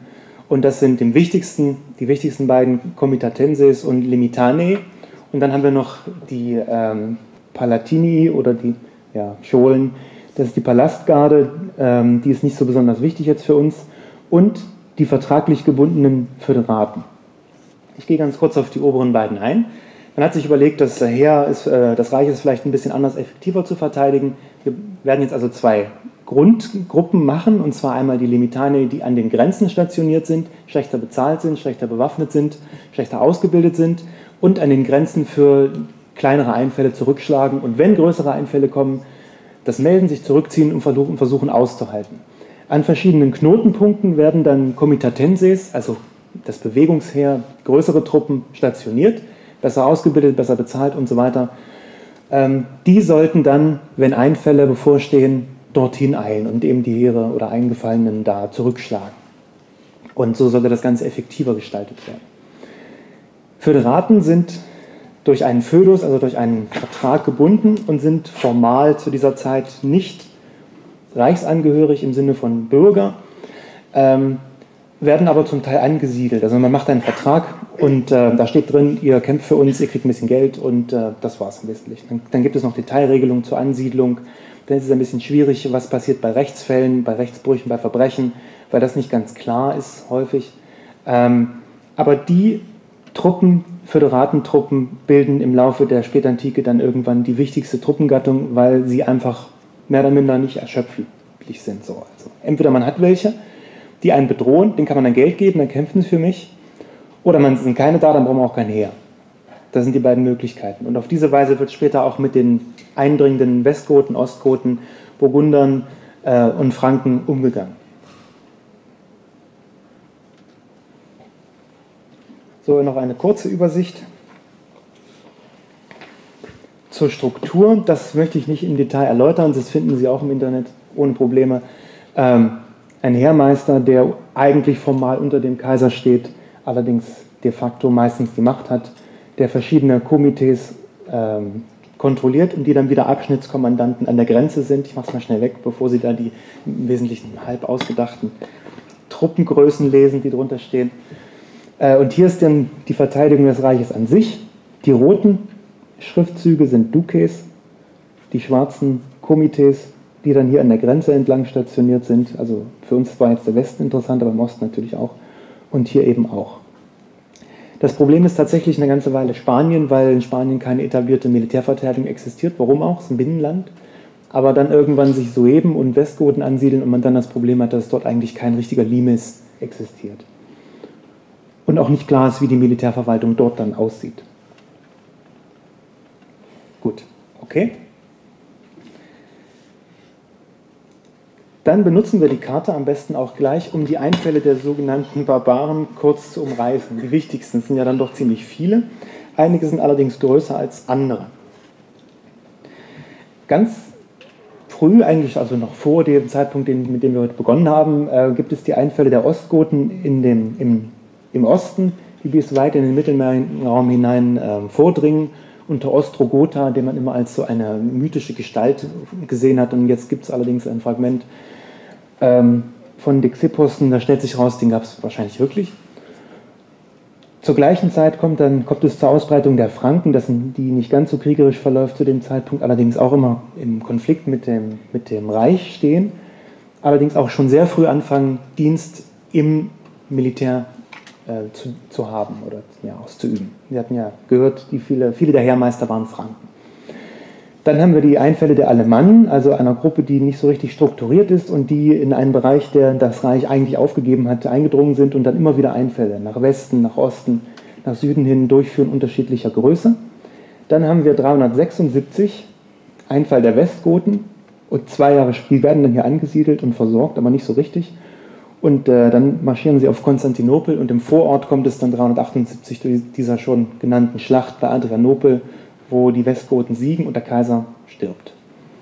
Und das sind die wichtigsten, die wichtigsten beiden Comitatenses und Limitanei. Und dann haben wir noch die ähm, Palatini oder die ja, Scholen. Das ist die Palastgarde, ähm, die ist nicht so besonders wichtig jetzt für uns. Und die vertraglich gebundenen Föderaten. Ich gehe ganz kurz auf die oberen beiden ein. Man hat sich überlegt, das Heer ist, äh, das Reich ist vielleicht ein bisschen anders effektiver zu verteidigen. Wir werden jetzt also zwei Grundgruppen machen, und zwar einmal die Limitanei, die an den Grenzen stationiert sind, schlechter bezahlt sind, schlechter bewaffnet sind, schlechter ausgebildet sind und an den Grenzen für kleinere Einfälle zurückschlagen und wenn größere Einfälle kommen, das melden, sich zurückziehen und versuchen auszuhalten. An verschiedenen Knotenpunkten werden dann Comitatenses, also das Bewegungsheer, größere Truppen stationiert, besser ausgebildet, besser bezahlt und so weiter. Ähm, die sollten dann, wenn Einfälle bevorstehen, dorthin eilen und eben die Heere oder Eingefallenen da zurückschlagen. Und so sollte das Ganze effektiver gestaltet werden. Föderaten sind durch einen Födus, also durch einen Vertrag gebunden und sind formal zu dieser Zeit nicht reichsangehörig im Sinne von Bürger, ähm, werden aber zum Teil angesiedelt. Also man macht einen Vertrag und äh, da steht drin, ihr kämpft für uns, ihr kriegt ein bisschen Geld und äh, das war es im Wesentlichen. Dann, dann gibt es noch Detailregelungen zur Ansiedlung. Dann ist es ein bisschen schwierig, was passiert bei Rechtsfällen, bei Rechtsbrüchen, bei Verbrechen, weil das nicht ganz klar ist häufig. Ähm, aber die Truppen, Föderatentruppen, bilden im Laufe der Spätantike dann irgendwann die wichtigste Truppengattung, weil sie einfach mehr oder minder nicht erschöpflich sind. So. Also entweder man hat welche, die einen bedrohen, denen kann man dann Geld geben, dann kämpfen sie für mich, oder man sind keine da, dann brauchen wir auch kein Heer. Das sind die beiden Möglichkeiten. Und auf diese Weise wird später auch mit den eindringenden Westgoten, Ostgoten, Burgundern äh, und Franken umgegangen. So, noch eine kurze Übersicht zur Struktur. Das möchte ich nicht im Detail erläutern, das finden Sie auch im Internet ohne Probleme. Ähm, ein Heermeister, der eigentlich formal unter dem Kaiser steht, allerdings de facto meistens die Macht hat, der verschiedene Komitees ähm, kontrolliert und die dann wieder Abschnittskommandanten an der Grenze sind. Ich mache es mal schnell weg, bevor Sie da die im Wesentlichen halb ausgedachten Truppengrößen lesen, die drunter stehen. Äh, und hier ist dann die Verteidigung des Reiches an sich. Die roten Schriftzüge sind Duces, die schwarzen Komitees, die dann hier an der Grenze entlang stationiert sind. Also für uns war jetzt der Westen interessant, aber im Osten natürlich auch. Und hier eben auch. Das Problem ist tatsächlich eine ganze Weile Spanien, weil in Spanien keine etablierte Militärverteidigung existiert. Warum auch? Es ist ein Binnenland. Aber dann irgendwann sich Sueben und Westgoten ansiedeln und man dann das Problem hat, dass dort eigentlich kein richtiger Limes existiert. Und auch nicht klar ist, wie die Militärverwaltung dort dann aussieht. Gut, okay. Dann benutzen wir die Karte am besten auch gleich, um die Einfälle der sogenannten Barbaren kurz zu umreißen. Die wichtigsten sind ja dann doch ziemlich viele. Einige sind allerdings größer als andere. Ganz früh, eigentlich also noch vor dem Zeitpunkt, mit dem wir heute begonnen haben, äh, gibt es die Einfälle der Ostgoten in dem, im, im Osten, die bis weit in den Mittelmeerraum hinein äh, vordringen, unter Ostrogotha, den man immer als so eine mythische Gestalt gesehen hat. Und jetzt gibt es allerdings ein Fragment ähm, von de Xiphosten, da stellt sich raus, den gab es wahrscheinlich wirklich. Zur gleichen Zeit kommt, dann, kommt es zur Ausbreitung der Franken, das sind, die nicht ganz so kriegerisch verläuft zu dem Zeitpunkt, allerdings auch immer im Konflikt mit dem, mit dem Reich stehen, allerdings auch schon sehr früh anfangen, Dienst im Militär äh, zu, zu haben oder ja, auszuüben. Wir hatten ja gehört, die viele, viele der Heermeister waren Franken. Dann haben wir die Einfälle der Alemannen, also einer Gruppe, die nicht so richtig strukturiert ist und die in einen Bereich, der das Reich eigentlich aufgegeben hatte, eingedrungen sind und dann immer wieder Einfälle nach Westen, nach Osten, nach Süden hin durchführen, unterschiedlicher Größe. Dann haben wir dreihundertsechsundsiebzig, Einfall der Westgoten, und zwei Jahre später werden dann hier angesiedelt und versorgt, aber nicht so richtig. Und äh, dann marschieren sie auf Konstantinopel und im Vorort kommt es dann dreihundertachtundsiebzig zu dieser schon genannten Schlacht bei Adrianopel, wo die Westgoten siegen und der Kaiser stirbt.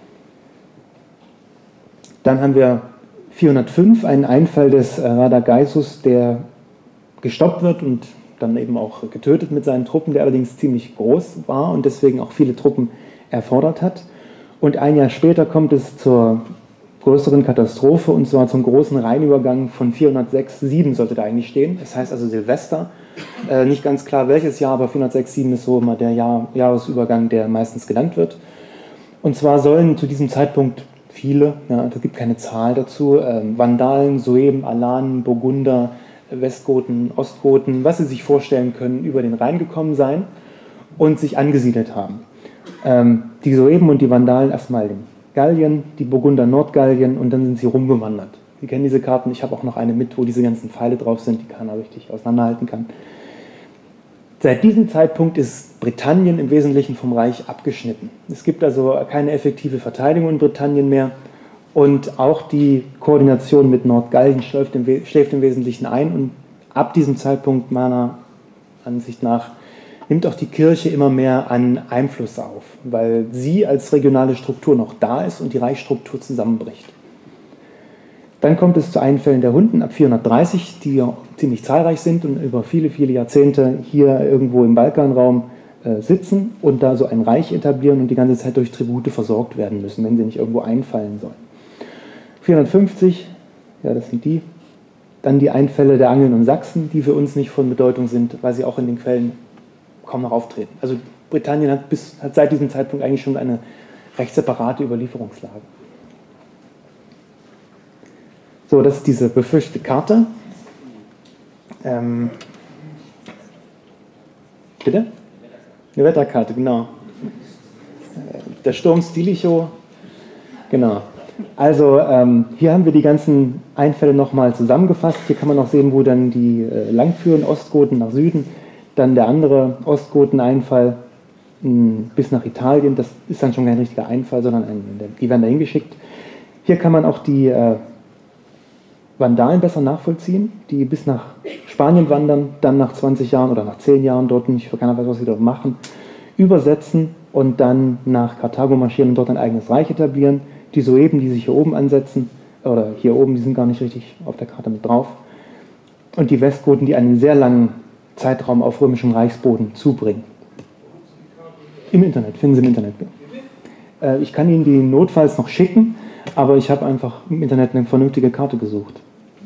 Dann haben wir vierhundertfünf, einen Einfall des Radagaisus, der gestoppt wird und dann eben auch getötet mit seinen Truppen, der allerdings ziemlich groß war und deswegen auch viele Truppen erfordert hat. Und ein Jahr später kommt es zur größeren Katastrophe, und zwar zum großen Rheinübergang von vierhundertsechs sieben sollte da eigentlich stehen. Das heißt also Silvester. Äh, nicht ganz klar welches Jahr, aber vierhundertsechs sieben ist so immer der Jahr, Jahresübergang, der meistens genannt wird. Und zwar sollen zu diesem Zeitpunkt viele, ja, es gibt keine Zahl dazu, äh, Vandalen, Sueben, Alanen, Burgunder, Westgoten, Ostgoten, was sie sich vorstellen können, über den Rhein gekommen sein und sich angesiedelt haben. Ähm, die Sueben und die Vandalen erstmal in Gallien, die Burgunder Nordgallien, und dann sind sie rumgewandert. Sie kennen diese Karten, ich habe auch noch eine mit, wo diese ganzen Pfeile drauf sind, die keiner richtig auseinanderhalten kann. Seit diesem Zeitpunkt ist Britannien im Wesentlichen vom Reich abgeschnitten. Es gibt also keine effektive Verteidigung in Britannien mehr, und auch die Koordination mit Nordgallien schläft im, schläft im Wesentlichen ein, und ab diesem Zeitpunkt meiner Ansicht nach nimmt auch die Kirche immer mehr an Einfluss auf, weil sie als regionale Struktur noch da ist und die Reichsstruktur zusammenbricht. Dann kommt es zu Einfällen der Hunden ab vierhundertdreißig, die ja ziemlich zahlreich sind und über viele, viele Jahrzehnte hier irgendwo im Balkanraum äh, sitzen und da so ein Reich etablieren und die ganze Zeit durch Tribute versorgt werden müssen, wenn sie nicht irgendwo einfallen sollen. vierhundertfünfzig, ja, das sind die. Dann die Einfälle der Angeln und Sachsen, die für uns nicht von Bedeutung sind, weil sie auch in den Quellen kaum noch auftreten. Also Britannien hat, bis, hat seit diesem Zeitpunkt eigentlich schon eine recht separate Überlieferungslage. So, das ist diese befürchtete Karte. Ähm, bitte? Eine Wetterkarte, genau. Der Sturm Stilicho, genau. Also ähm, hier haben wir die ganzen Einfälle nochmal zusammengefasst. Hier kann man auch sehen, wo dann die äh, langführen, Ostgoten nach Süden. Dann der andere Ostgoten-Einfall mh, bis nach Italien. Das ist dann schon kein richtiger Einfall, sondern ein, die werden da hingeschickt. Hier kann man auch die äh, Vandalen besser nachvollziehen, die bis nach Spanien wandern, dann nach zwanzig Jahren oder nach zehn Jahren dort nicht, keiner weiß, was sie dort machen, übersetzen und dann nach Karthago marschieren und dort ein eigenes Reich etablieren. Die Sueben, die sich hier oben ansetzen, oder hier oben, die sind gar nicht richtig auf der Karte mit drauf. Und die Westgoten, die einen sehr langen Zeitraum auf römischem Reichsboden zubringen. Im Internet, finden Sie im Internet. Äh, ich kann Ihnen die notfalls noch schicken, aber ich habe einfach im Internet eine vernünftige Karte gesucht.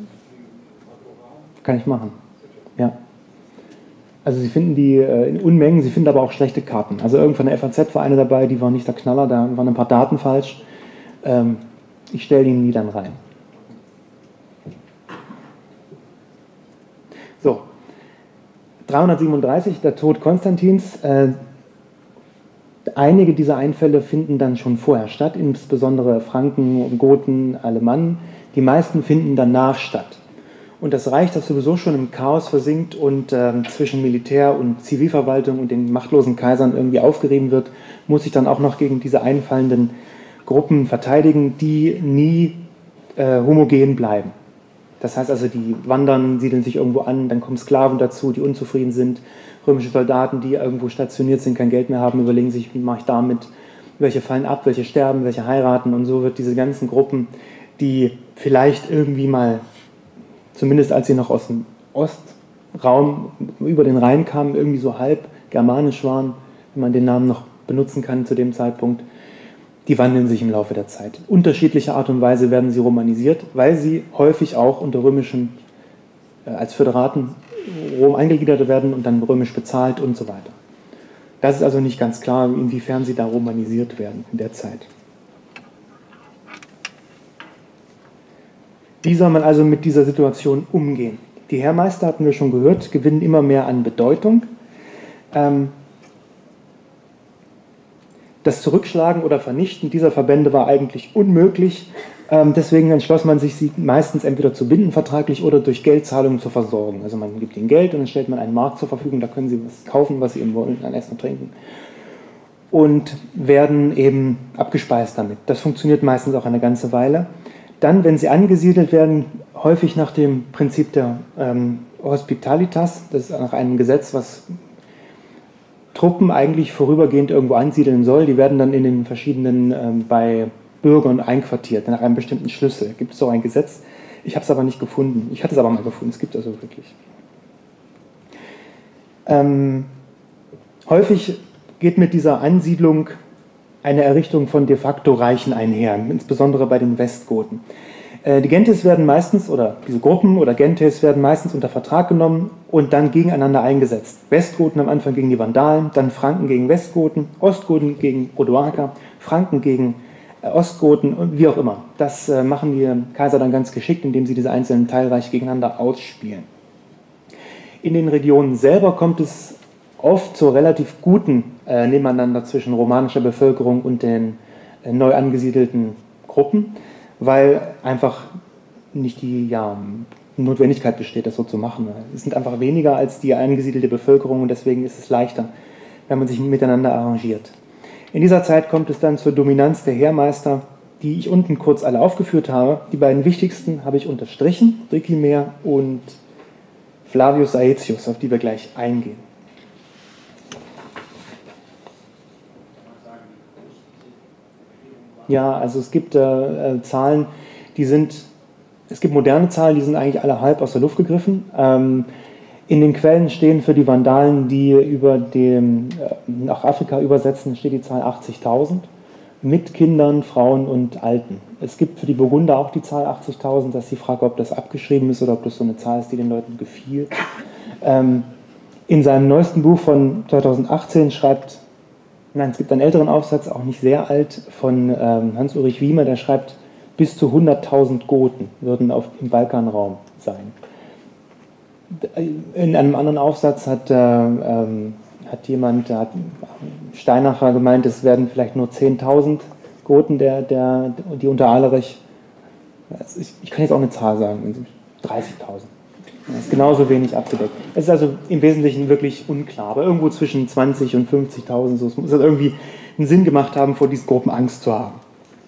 Kann ich machen. Ja. Also Sie finden die äh, in Unmengen, Sie finden aber auch schlechte Karten. Also irgendwann eine F A Z war eine dabei, die war nicht der Knaller, da waren ein paar Daten falsch. Ähm, ich stelle Ihnen die dann rein. So, dreihundertsiebenunddreißig, der Tod Konstantins. Äh, einige dieser Einfälle finden dann schon vorher statt, insbesondere Franken, Goten, Alemannen. Die meisten finden danach statt. Und das Reich, das sowieso schon im Chaos versinkt und äh, zwischen Militär und Zivilverwaltung und den machtlosen Kaisern irgendwie aufgerieben wird, muss sich dann auch noch gegen diese einfallenden Gruppen verteidigen, die nie äh, homogen bleiben. Das heißt also, die wandern, siedeln sich irgendwo an, dann kommen Sklaven dazu, die unzufrieden sind, römische Soldaten, die irgendwo stationiert sind, kein Geld mehr haben, überlegen sich, wie mache ich damit, welche fallen ab, welche sterben, welche heiraten, und so wird diese ganzen Gruppen, die vielleicht irgendwie mal, zumindest als sie noch aus dem Ostraum über den Rhein kamen, irgendwie so halb germanisch waren, wenn man den Namen noch benutzen kann zu dem Zeitpunkt, die wandeln sich im Laufe der Zeit. Unterschiedlicher Art und Weise werden sie romanisiert, weil sie häufig auch unter römischen, äh, als Föderaten Rom eingegliedert werden und dann römisch bezahlt und so weiter. Das ist also nicht ganz klar, inwiefern sie da romanisiert werden in der Zeit. Wie soll man also mit dieser Situation umgehen? Die Heermeister, hatten wir schon gehört, gewinnen immer mehr an Bedeutung. Ähm, Das Zurückschlagen oder Vernichten dieser Verbände war eigentlich unmöglich. Ähm, deswegen entschloss man sich, sie meistens entweder zu binden vertraglich oder durch Geldzahlungen zu versorgen. Also man gibt ihnen Geld und dann stellt man einen Markt zur Verfügung, da können sie was kaufen, was sie eben wollen, an Essen und Trinken. Und werden eben abgespeist damit. Das funktioniert meistens auch eine ganze Weile. Dann, wenn sie angesiedelt werden, häufig nach dem Prinzip der ähm, Hospitalitas, das ist nach einem Gesetz, was Truppen eigentlich vorübergehend irgendwo ansiedeln soll, die werden dann in den verschiedenen, ähm, bei Bürgern einquartiert, nach einem bestimmten Schlüssel. Gibt es so ein Gesetz? Ich habe es aber nicht gefunden. Ich hatte es aber mal gefunden, es gibt es also wirklich. Ähm, häufig geht mit dieser Ansiedlung eine Errichtung von de facto Reichen einher, insbesondere bei den Westgoten. Die Gentes werden meistens, oder diese Gruppen oder Gentes werden meistens unter Vertrag genommen und dann gegeneinander eingesetzt. Westgoten am Anfang gegen die Vandalen, dann Franken gegen Westgoten, Ostgoten gegen Odoaker, Franken gegen Ostgoten und wie auch immer. Das machen die Kaiser dann ganz geschickt, indem sie diese einzelnen Teilreiche gegeneinander ausspielen. In den Regionen selber kommt es oft zu relativ guten äh, Nebeneinander zwischen romanischer Bevölkerung und den äh, neu angesiedelten Gruppen, weil einfach nicht die ja, Notwendigkeit besteht, das so zu machen. Es sind einfach weniger als die angesiedelte Bevölkerung und deswegen ist es leichter, wenn man sich miteinander arrangiert. In dieser Zeit kommt es dann zur Dominanz der Heermeister, die ich unten kurz alle aufgeführt habe. Die beiden wichtigsten habe ich unterstrichen, Ricimer und Flavius Aetius, auf die wir gleich eingehen. Ja, also es gibt äh, Zahlen, die sind, es gibt moderne Zahlen, die sind eigentlich alle halb aus der Luft gegriffen. Ähm, in den Quellen stehen für die Vandalen, die über dem, äh, nach Afrika übersetzen, steht die Zahl achtzigtausend, mit Kindern, Frauen und Alten. Es gibt für die Burgunder auch die Zahl achtzigtausend, das ist die Frage, ob das abgeschrieben ist oder ob das so eine Zahl ist, die den Leuten gefiel. Ähm, in seinem neuesten Buch von zweitausendachtzehn schreibt Nein, es gibt einen älteren Aufsatz, auch nicht sehr alt, von ähm, Hans-Ulrich Wiemer, der schreibt, bis zu hunderttausend Goten würden auf, im Balkanraum sein. In einem anderen Aufsatz hat, äh, ähm, hat jemand, hat Steinacher gemeint, es werden vielleicht nur zehntausend Goten, der, der, die unter Alerich, ich, ich kann jetzt auch eine Zahl sagen, dreißigtausend. Das ist genauso wenig abgedeckt. Es ist also im Wesentlichen wirklich unklar, aber irgendwo zwischen zwanzigtausend und fünfzigtausend, so, es muss also irgendwie einen Sinn gemacht haben, vor diesen Gruppen Angst zu haben.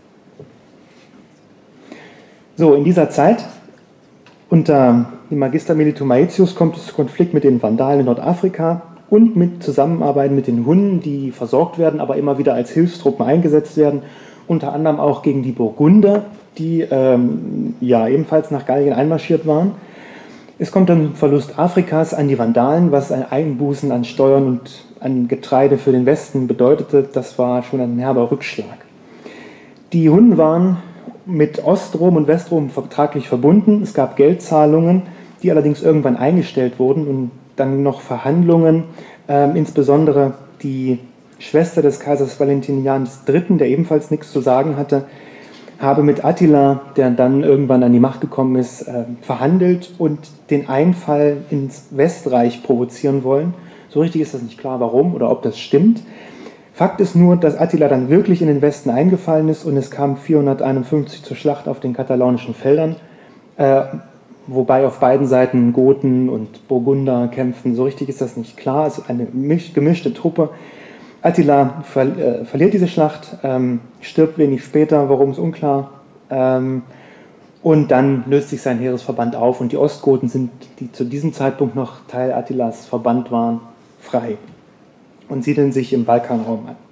So, in dieser Zeit, unter dem Magister Militum Aetius, kommt es zu Konflikt mit den Vandalen in Nordafrika und mit Zusammenarbeit mit den Hunnen, die versorgt werden, aber immer wieder als Hilfstruppen eingesetzt werden, unter anderem auch gegen die Burgunder, die ähm, ja ebenfalls nach Gallien einmarschiert waren. Es kommt dann Verlust Afrikas an die Vandalen, was ein Einbußen an Steuern und an Getreide für den Westen bedeutete. Das war schon ein herber Rückschlag. Die Hunnen waren mit Ostrom und Westrom vertraglich verbunden. Es gab Geldzahlungen, die allerdings irgendwann eingestellt wurden und dann noch Verhandlungen. Ähm, insbesondere die Schwester des Kaisers Valentinian der Dritte., der ebenfalls nichts zu sagen hatte, habe mit Attila, der dann irgendwann an die Macht gekommen ist, äh, verhandelt und den Einfall ins Westreich provozieren wollen. So richtig ist das nicht klar, warum oder ob das stimmt. Fakt ist nur, dass Attila dann wirklich in den Westen eingefallen ist und es kam vierhunderteinundfünfzig zur Schlacht auf den katalaunischen Feldern, äh, wobei auf beiden Seiten Goten und Burgunder kämpfen. So richtig ist das nicht klar. Es ist eine gemischte Truppe. Attila ver äh, verliert diese Schlacht, ähm, stirbt wenig später, warum ist unklar. Ähm, und dann löst sich sein Heeresverband auf und die Ostgoten sind, die zu diesem Zeitpunkt noch Teil Attilas Verband waren, frei und siedeln sich im Balkanraum an.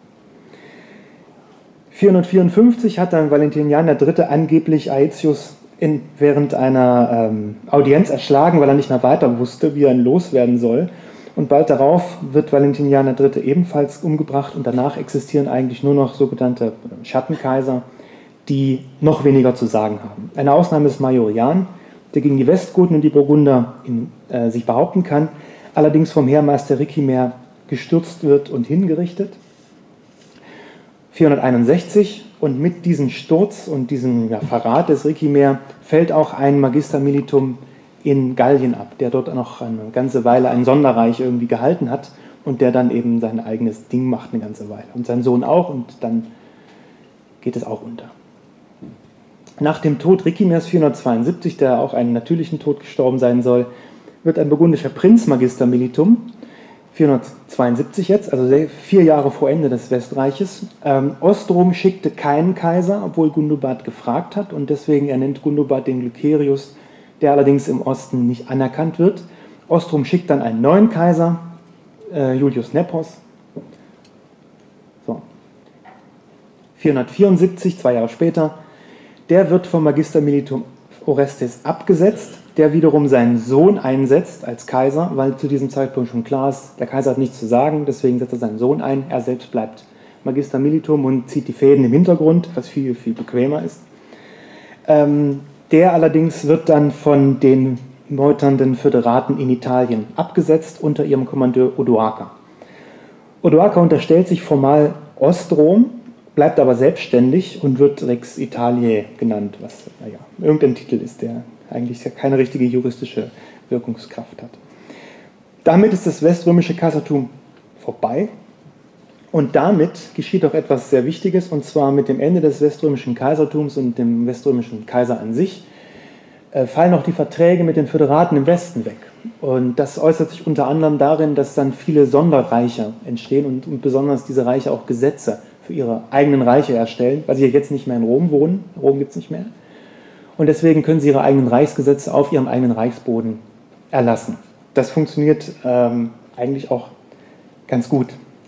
vierhundertvierundfünfzig hat dann Valentinian der Dritte. angeblich Aetius in, während einer ähm, Audienz erschlagen, weil er nicht mehr weiter wusste, wie er ihn loswerden soll. Und bald darauf wird Valentinian der Dritte. ebenfalls umgebracht und danach existieren eigentlich nur noch sogenannte Schattenkaiser, die noch weniger zu sagen haben. Eine Ausnahme ist Majorian, der gegen die Westgoten und die Burgunder in, äh, sich behaupten kann, allerdings vom Heermeister Ricimer gestürzt wird und hingerichtet. vierhunderteinundsechzig, und mit diesem Sturz und diesem ja, Verrat des Ricimer fällt auch ein Magister Militum in Gallien ab, der dort noch eine ganze Weile ein Sonderreich irgendwie gehalten hat und der dann eben sein eigenes Ding macht eine ganze Weile. Und sein Sohn auch, und dann geht es auch unter. Nach dem Tod Ricimers vierhundertzweiundsiebzig, der auch einen natürlichen Tod gestorben sein soll, wird ein burgundischer Prinz Magister Militum, vierhundertzweiundsiebzig jetzt, also vier Jahre vor Ende des Westreiches. Ähm, Ostrom schickte keinen Kaiser, obwohl Gundobad gefragt hat, und deswegen ernennt Gundobad den Glycerius, der allerdings im Osten nicht anerkannt wird. Ostrom schickt dann einen neuen Kaiser, äh, Julius Nepos. So. vierhundertvierundsiebzig, zwei Jahre später, der wird vom Magister Militum Orestes abgesetzt, der wiederum seinen Sohn einsetzt als Kaiser, weil zu diesem Zeitpunkt schon klar ist, der Kaiser hat nichts zu sagen, deswegen setzt er seinen Sohn ein, er selbst bleibt Magister Militum und zieht die Fäden im Hintergrund, was viel, viel bequemer ist. Ähm, der allerdings wird dann von den meuternden Föderaten in Italien abgesetzt unter ihrem Kommandeur Odoacer. Odoacer unterstellt sich formal Ostrom, bleibt aber selbstständig und wird Rex Italiae genannt, was naja, irgendein Titel ist, der eigentlich keine richtige juristische Wirkungskraft hat. Damit ist das weströmische Kaisertum vorbei und damit geschieht auch etwas sehr Wichtiges, und zwar mit dem Ende des weströmischen Kaisertums und dem weströmischen Kaiser an sich äh, fallen auch die Verträge mit den Föderaten im Westen weg. Und das äußert sich unter anderem darin, dass dann viele Sonderreiche entstehen und, und besonders diese Reiche auch Gesetze für ihre eigenen Reiche erstellen, weil sie ja jetzt nicht mehr in Rom wohnen. Rom gibt es nicht mehr. Und deswegen können sie ihre eigenen Reichsgesetze auf ihrem eigenen Reichsboden erlassen. Das funktioniert ähm, eigentlich auch ganz gut.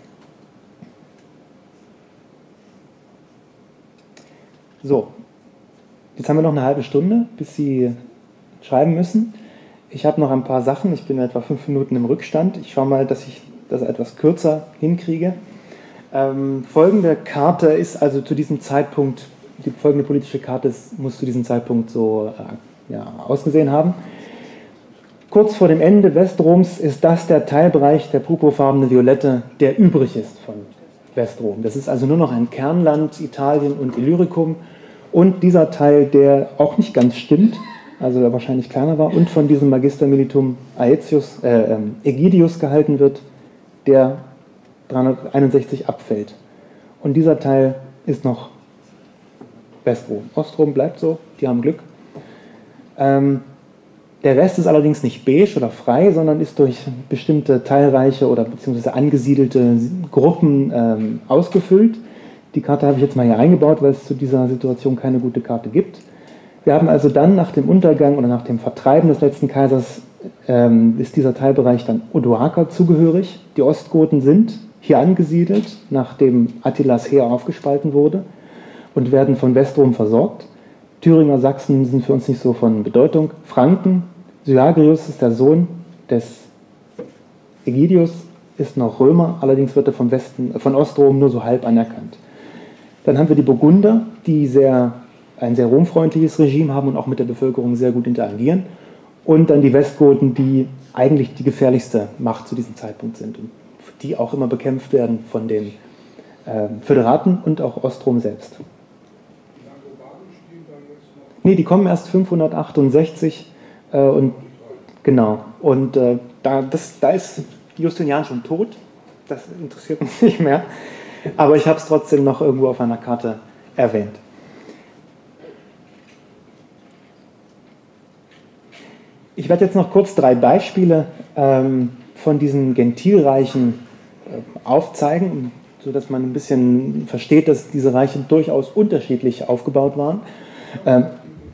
So, jetzt haben wir noch eine halbe Stunde, bis Sie schreiben müssen. Ich habe noch ein paar Sachen, ich bin etwa fünf Minuten im Rückstand. Ich schaue mal, dass ich das etwas kürzer hinkriege. Ähm, folgende Karte ist also zu diesem Zeitpunkt, die folgende politische Karte ist, muss zu diesem Zeitpunkt so äh, ja, ausgesehen haben. Kurz vor dem Ende Westroms ist das der Teilbereich der purpurfarbene Violette, der übrig ist von Westrom. Das ist also nur noch ein Kernland, Italien und Illyricum. Und dieser Teil, der auch nicht ganz stimmt, also der wahrscheinlich kleiner war, und von diesem Magister Militum Aetius, äh, äh, Aegidius gehalten wird, der dreihunderteinundsechzig abfällt. Und dieser Teil ist noch Westrom. Ostrom bleibt so, die haben Glück. Ähm, der Rest ist allerdings nicht beige oder frei, sondern ist durch bestimmte Teilreiche oder beziehungsweise angesiedelte Gruppen ähm, ausgefüllt. Die Karte habe ich jetzt mal hier eingebaut, weil es zu dieser Situation keine gute Karte gibt. Wir haben also dann nach dem Untergang oder nach dem Vertreiben des letzten Kaisers ähm, ist dieser Teilbereich dann Odoacer zugehörig. Die Ostgoten sind hier angesiedelt, nachdem Attilas Heer aufgespalten wurde, und werden von Westrom versorgt. Thüringer Sachsen sind für uns nicht so von Bedeutung. Franken, Syagrius ist der Sohn des Aegidius, ist noch Römer, allerdings wird er vom Westen, von Ostrom nur so halb anerkannt. Dann haben wir die Burgunder, die sehr, ein sehr romfreundliches Regime haben und auch mit der Bevölkerung sehr gut interagieren. Und dann die Westgoten, die eigentlich die gefährlichste Macht zu diesem Zeitpunkt sind und die auch immer bekämpft werden von den äh, Föderaten und auch Ostrom selbst. Nee, die kommen erst fünfhundertachtundsechzig äh, und genau. Und äh, da, das, da ist Justinian schon tot. Das interessiert uns nicht mehr. Aber ich habe es trotzdem noch irgendwo auf einer Karte erwähnt. Ich werde jetzt noch kurz drei Beispiele ähm, von diesen Gentilreichen äh, aufzeigen, sodass man ein bisschen versteht, dass diese Reiche durchaus unterschiedlich aufgebaut waren. Ähm,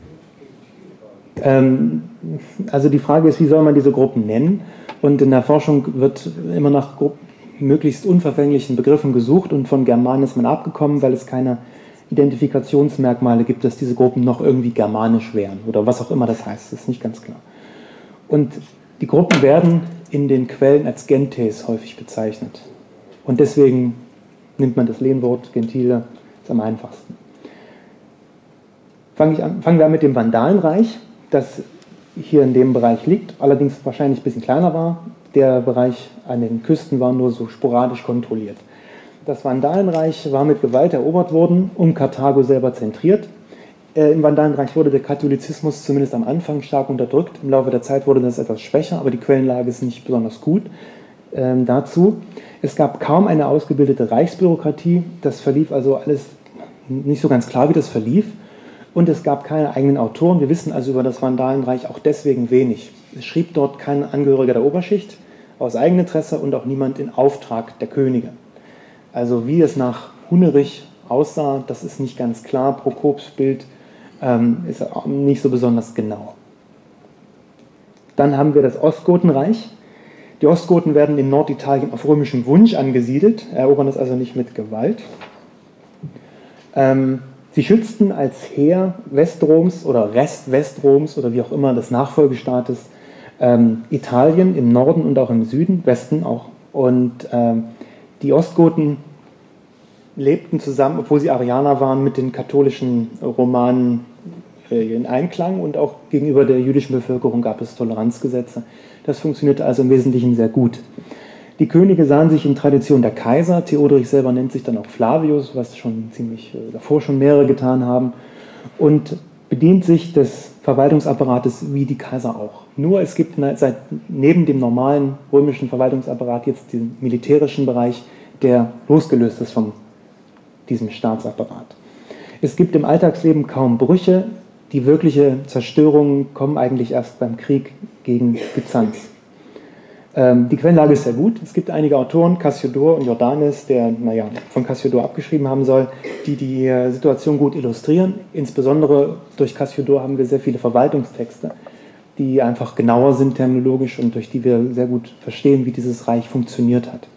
ähm, also die Frage ist, wie soll man diese Gruppen nennen? Und in der Forschung wird immer nach Gruppen, möglichst unverfänglichen Begriffen gesucht, und von Germanen ist man abgekommen, weil es keine Identifikationsmerkmale gibt, dass diese Gruppen noch irgendwie germanisch wären oder was auch immer das heißt, das ist nicht ganz klar. Und die Gruppen werden in den Quellen als Gentes häufig bezeichnet. Und deswegen nimmt man das Lehnwort Gentile, ist am einfachsten. Fange, ich an, fangen wir an mit dem Vandalenreich, das hier in dem Bereich liegt, allerdings wahrscheinlich ein bisschen kleiner war. Der Bereich an den Küsten war nur so sporadisch kontrolliert. Das Vandalenreich war mit Gewalt erobert worden, um Karthago selber zentriert. Äh, Im Vandalenreich wurde der Katholizismus zumindest am Anfang stark unterdrückt. Im Laufe der Zeit wurde das etwas schwächer, aber die Quellenlage ist nicht besonders gut ähm, dazu. Es gab kaum eine ausgebildete Reichsbürokratie. Das verlief also alles nicht so ganz klar, wie das verlief. Und es gab keine eigenen Autoren. Wir wissen also über das Vandalenreich auch deswegen wenig. Es schrieb dort kein Angehöriger der Oberschicht aus Eigeninteresse und auch niemand in Auftrag der Könige. Also wie es nach Hunerich aussah, das ist nicht ganz klar. Prokops Bild ähm, ist nicht so besonders genau. Dann haben wir das Ostgotenreich. Die Ostgoten werden in Norditalien auf römischem Wunsch angesiedelt, erobern es also nicht mit Gewalt. Ähm, Sie schützten als Heer Westroms oder Rest Westroms oder wie auch immer des Nachfolgestaates ähm, Italien im Norden und auch im Süden, Westen auch. Und ähm, die Ostgoten lebten zusammen, obwohl sie Arianer waren, mit den katholischen Romanen in Einklang und auch gegenüber der jüdischen Bevölkerung gab es Toleranzgesetze. Das funktionierte also im Wesentlichen sehr gut. Die Könige sahen sich in Tradition der Kaiser, Theodorich selber nennt sich dann auch Flavius, was schon ziemlich davor schon mehrere getan haben, und bedient sich des Verwaltungsapparates wie die Kaiser auch. Nur es gibt seit, neben dem normalen römischen Verwaltungsapparat jetzt den militärischen Bereich, der losgelöst ist von diesem Staatsapparat. Es gibt im Alltagsleben kaum Brüche. Die wirkliche Zerstörung kommen eigentlich erst beim Krieg gegen Byzanz. Ähm, die Quellenlage ist sehr gut. Es gibt einige Autoren, Cassiodor und Jordanes, der naja, von Cassiodor abgeschrieben haben soll, die die äh, Situation gut illustrieren. Insbesondere durch Cassiodor haben wir sehr viele Verwaltungstexte, die einfach genauer sind terminologisch und durch die wir sehr gut verstehen, wie dieses Reich funktioniert hat.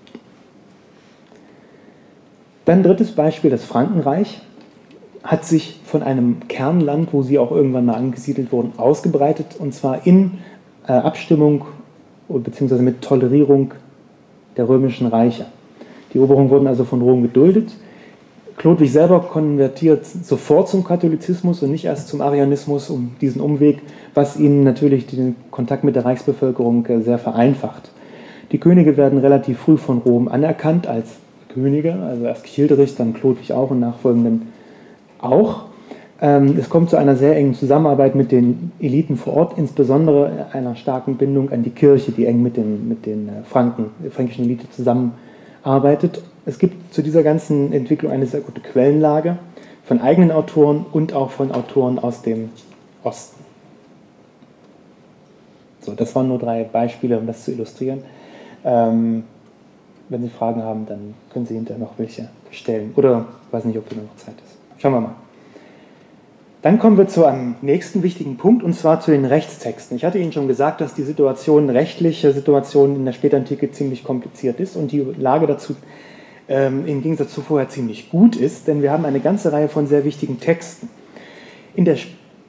Dann drittes Beispiel, das Frankenreich hat sich von einem Kernland, wo sie auch irgendwann mal angesiedelt wurden, ausgebreitet, und zwar in äh, Abstimmung bzw. mit Tolerierung der römischen Reiche. Die Eroberungen wurden also von Rom geduldet. Chlodwig selber konvertiert sofort zum Katholizismus und nicht erst zum Arianismus um diesen Umweg, was ihnen natürlich den Kontakt mit der Reichsbevölkerung äh, sehr vereinfacht. Die Könige werden relativ früh von Rom anerkannt als Könige, also erst Childerich, dann Chlodwig auch und nachfolgenden auch. Ähm, es kommt zu einer sehr engen Zusammenarbeit mit den Eliten vor Ort, insbesondere einer starken Bindung an die Kirche, die eng mit den, mit den Franken, der fränkischen Elite zusammenarbeitet. Es gibt zu dieser ganzen Entwicklung eine sehr gute Quellenlage von eigenen Autoren und auch von Autoren aus dem Osten. So, das waren nur drei Beispiele, um das zu illustrieren. Ähm, wenn Sie Fragen haben, dann können Sie hinterher noch welche stellen. Oder ich weiß nicht, ob da noch Zeit ist. Schauen wir mal. Dann kommen wir zu einem nächsten wichtigen Punkt, und zwar zu den Rechtstexten. Ich hatte Ihnen schon gesagt, dass die Situation, rechtliche Situation in der Spätantike ziemlich kompliziert ist und die Lage dazu ähm, im Gegensatz zu vorher ziemlich gut ist, denn wir haben eine ganze Reihe von sehr wichtigen Texten. In der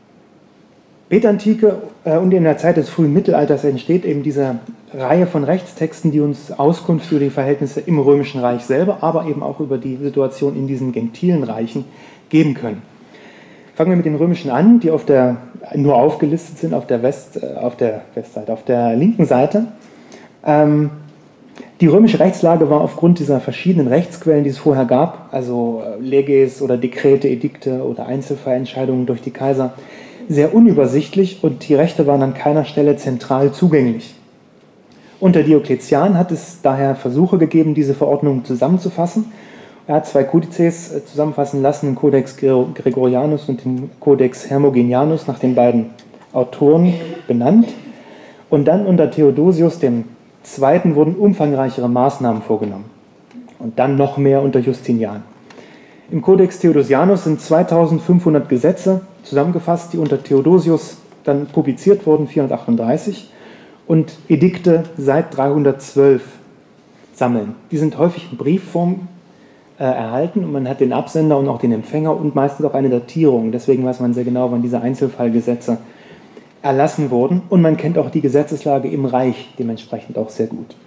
Spätantike äh, und in der Zeit des frühen Mittelalters entsteht eben diese Reihe von Rechtstexten, die uns Auskunft über die Verhältnisse im Römischen Reich selber, aber eben auch über die Situation in diesen gentilen Reichen geben können. Fangen wir mit den römischen an, die auf der, nur aufgelistet sind auf der, West, auf der Westseite, auf der linken Seite. Ähm, die römische Rechtslage war aufgrund dieser verschiedenen Rechtsquellen, die es vorher gab, also Leges oder Dekrete, Edikte oder Einzelfallentscheidungen durch die Kaiser, sehr unübersichtlich und die Rechte waren an keiner Stelle zentral zugänglich. Unter Diokletian hat es daher Versuche gegeben, diese Verordnungen zusammenzufassen. Er hat zwei Kodizes zusammenfassen lassen, den Codex Gregorianus und den Codex Hermogenianus, nach den beiden Autoren benannt. Und dann unter Theodosius dem Zweiten wurden umfangreichere Maßnahmen vorgenommen. Und dann noch mehr unter Justinian. Im Codex Theodosianus sind zweitausendfünfhundert Gesetze zusammengefasst, die unter Theodosius dann publiziert wurden, vierhundertachtunddreißig, und Edikte seit dreihundertzwölf sammeln. Die sind häufig in Briefform äh, erhalten und man hat den Absender und auch den Empfänger und meistens auch eine Datierung. Deswegen weiß man sehr genau, wann diese Einzelfallgesetze erlassen wurden und man kennt auch die Gesetzeslage im Reich dementsprechend auch sehr gut.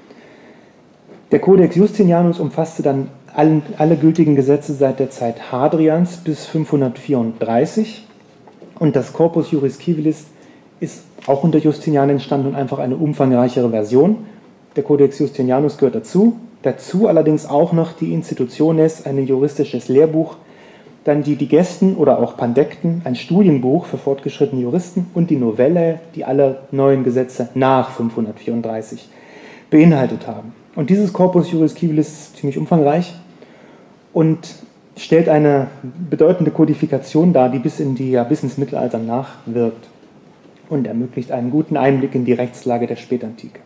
Der Codex Justinianus umfasste dann alle, alle gültigen Gesetze seit der Zeit Hadrians bis fünfhundertvierunddreißig und das Corpus Juris Civilis ist auch unter Justinian entstanden und einfach eine umfangreichere Version. Der Codex Justinianus gehört dazu. Dazu allerdings auch noch die Institutiones, ein juristisches Lehrbuch, dann die Digesten oder auch Pandekten, ein Studienbuch für fortgeschrittene Juristen und die Novelle, die alle neuen Gesetze nach fünfhundertvierunddreißig beinhaltet haben. Und dieses Corpus Juris Civilis ist ziemlich umfangreich und stellt eine bedeutende Kodifikation dar, die bis, in die, ja, bis ins Mittelalter nachwirkt und ermöglicht einen guten Einblick in die Rechtslage der Spätantike.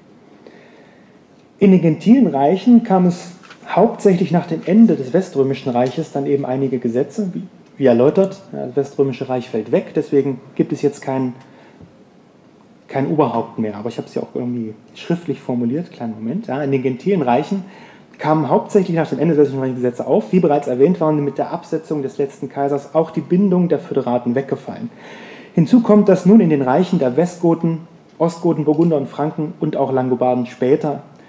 In den gentilen Reichen kam es hauptsächlich nach dem Ende des Weströmischen Reiches dann eben einige Gesetze, wie, wie erläutert. Das Weströmische Reich fällt weg, deswegen gibt es jetzt kein, kein Oberhaupt mehr. Aber ich habe es ja auch irgendwie schriftlich formuliert, kleinen Moment. Ja, in den gentilen Reichen kamen hauptsächlich nach dem Ende des Weströmischen Reiches Gesetze auf. Wie bereits erwähnt, waren mit der Absetzung des letzten Kaisers auch die Bindung der Föderaten weggefallen. Hinzu kommt, dass nun in den Reichen der Westgoten, Ostgoten, Burgunder und Franken und auch Langobarden später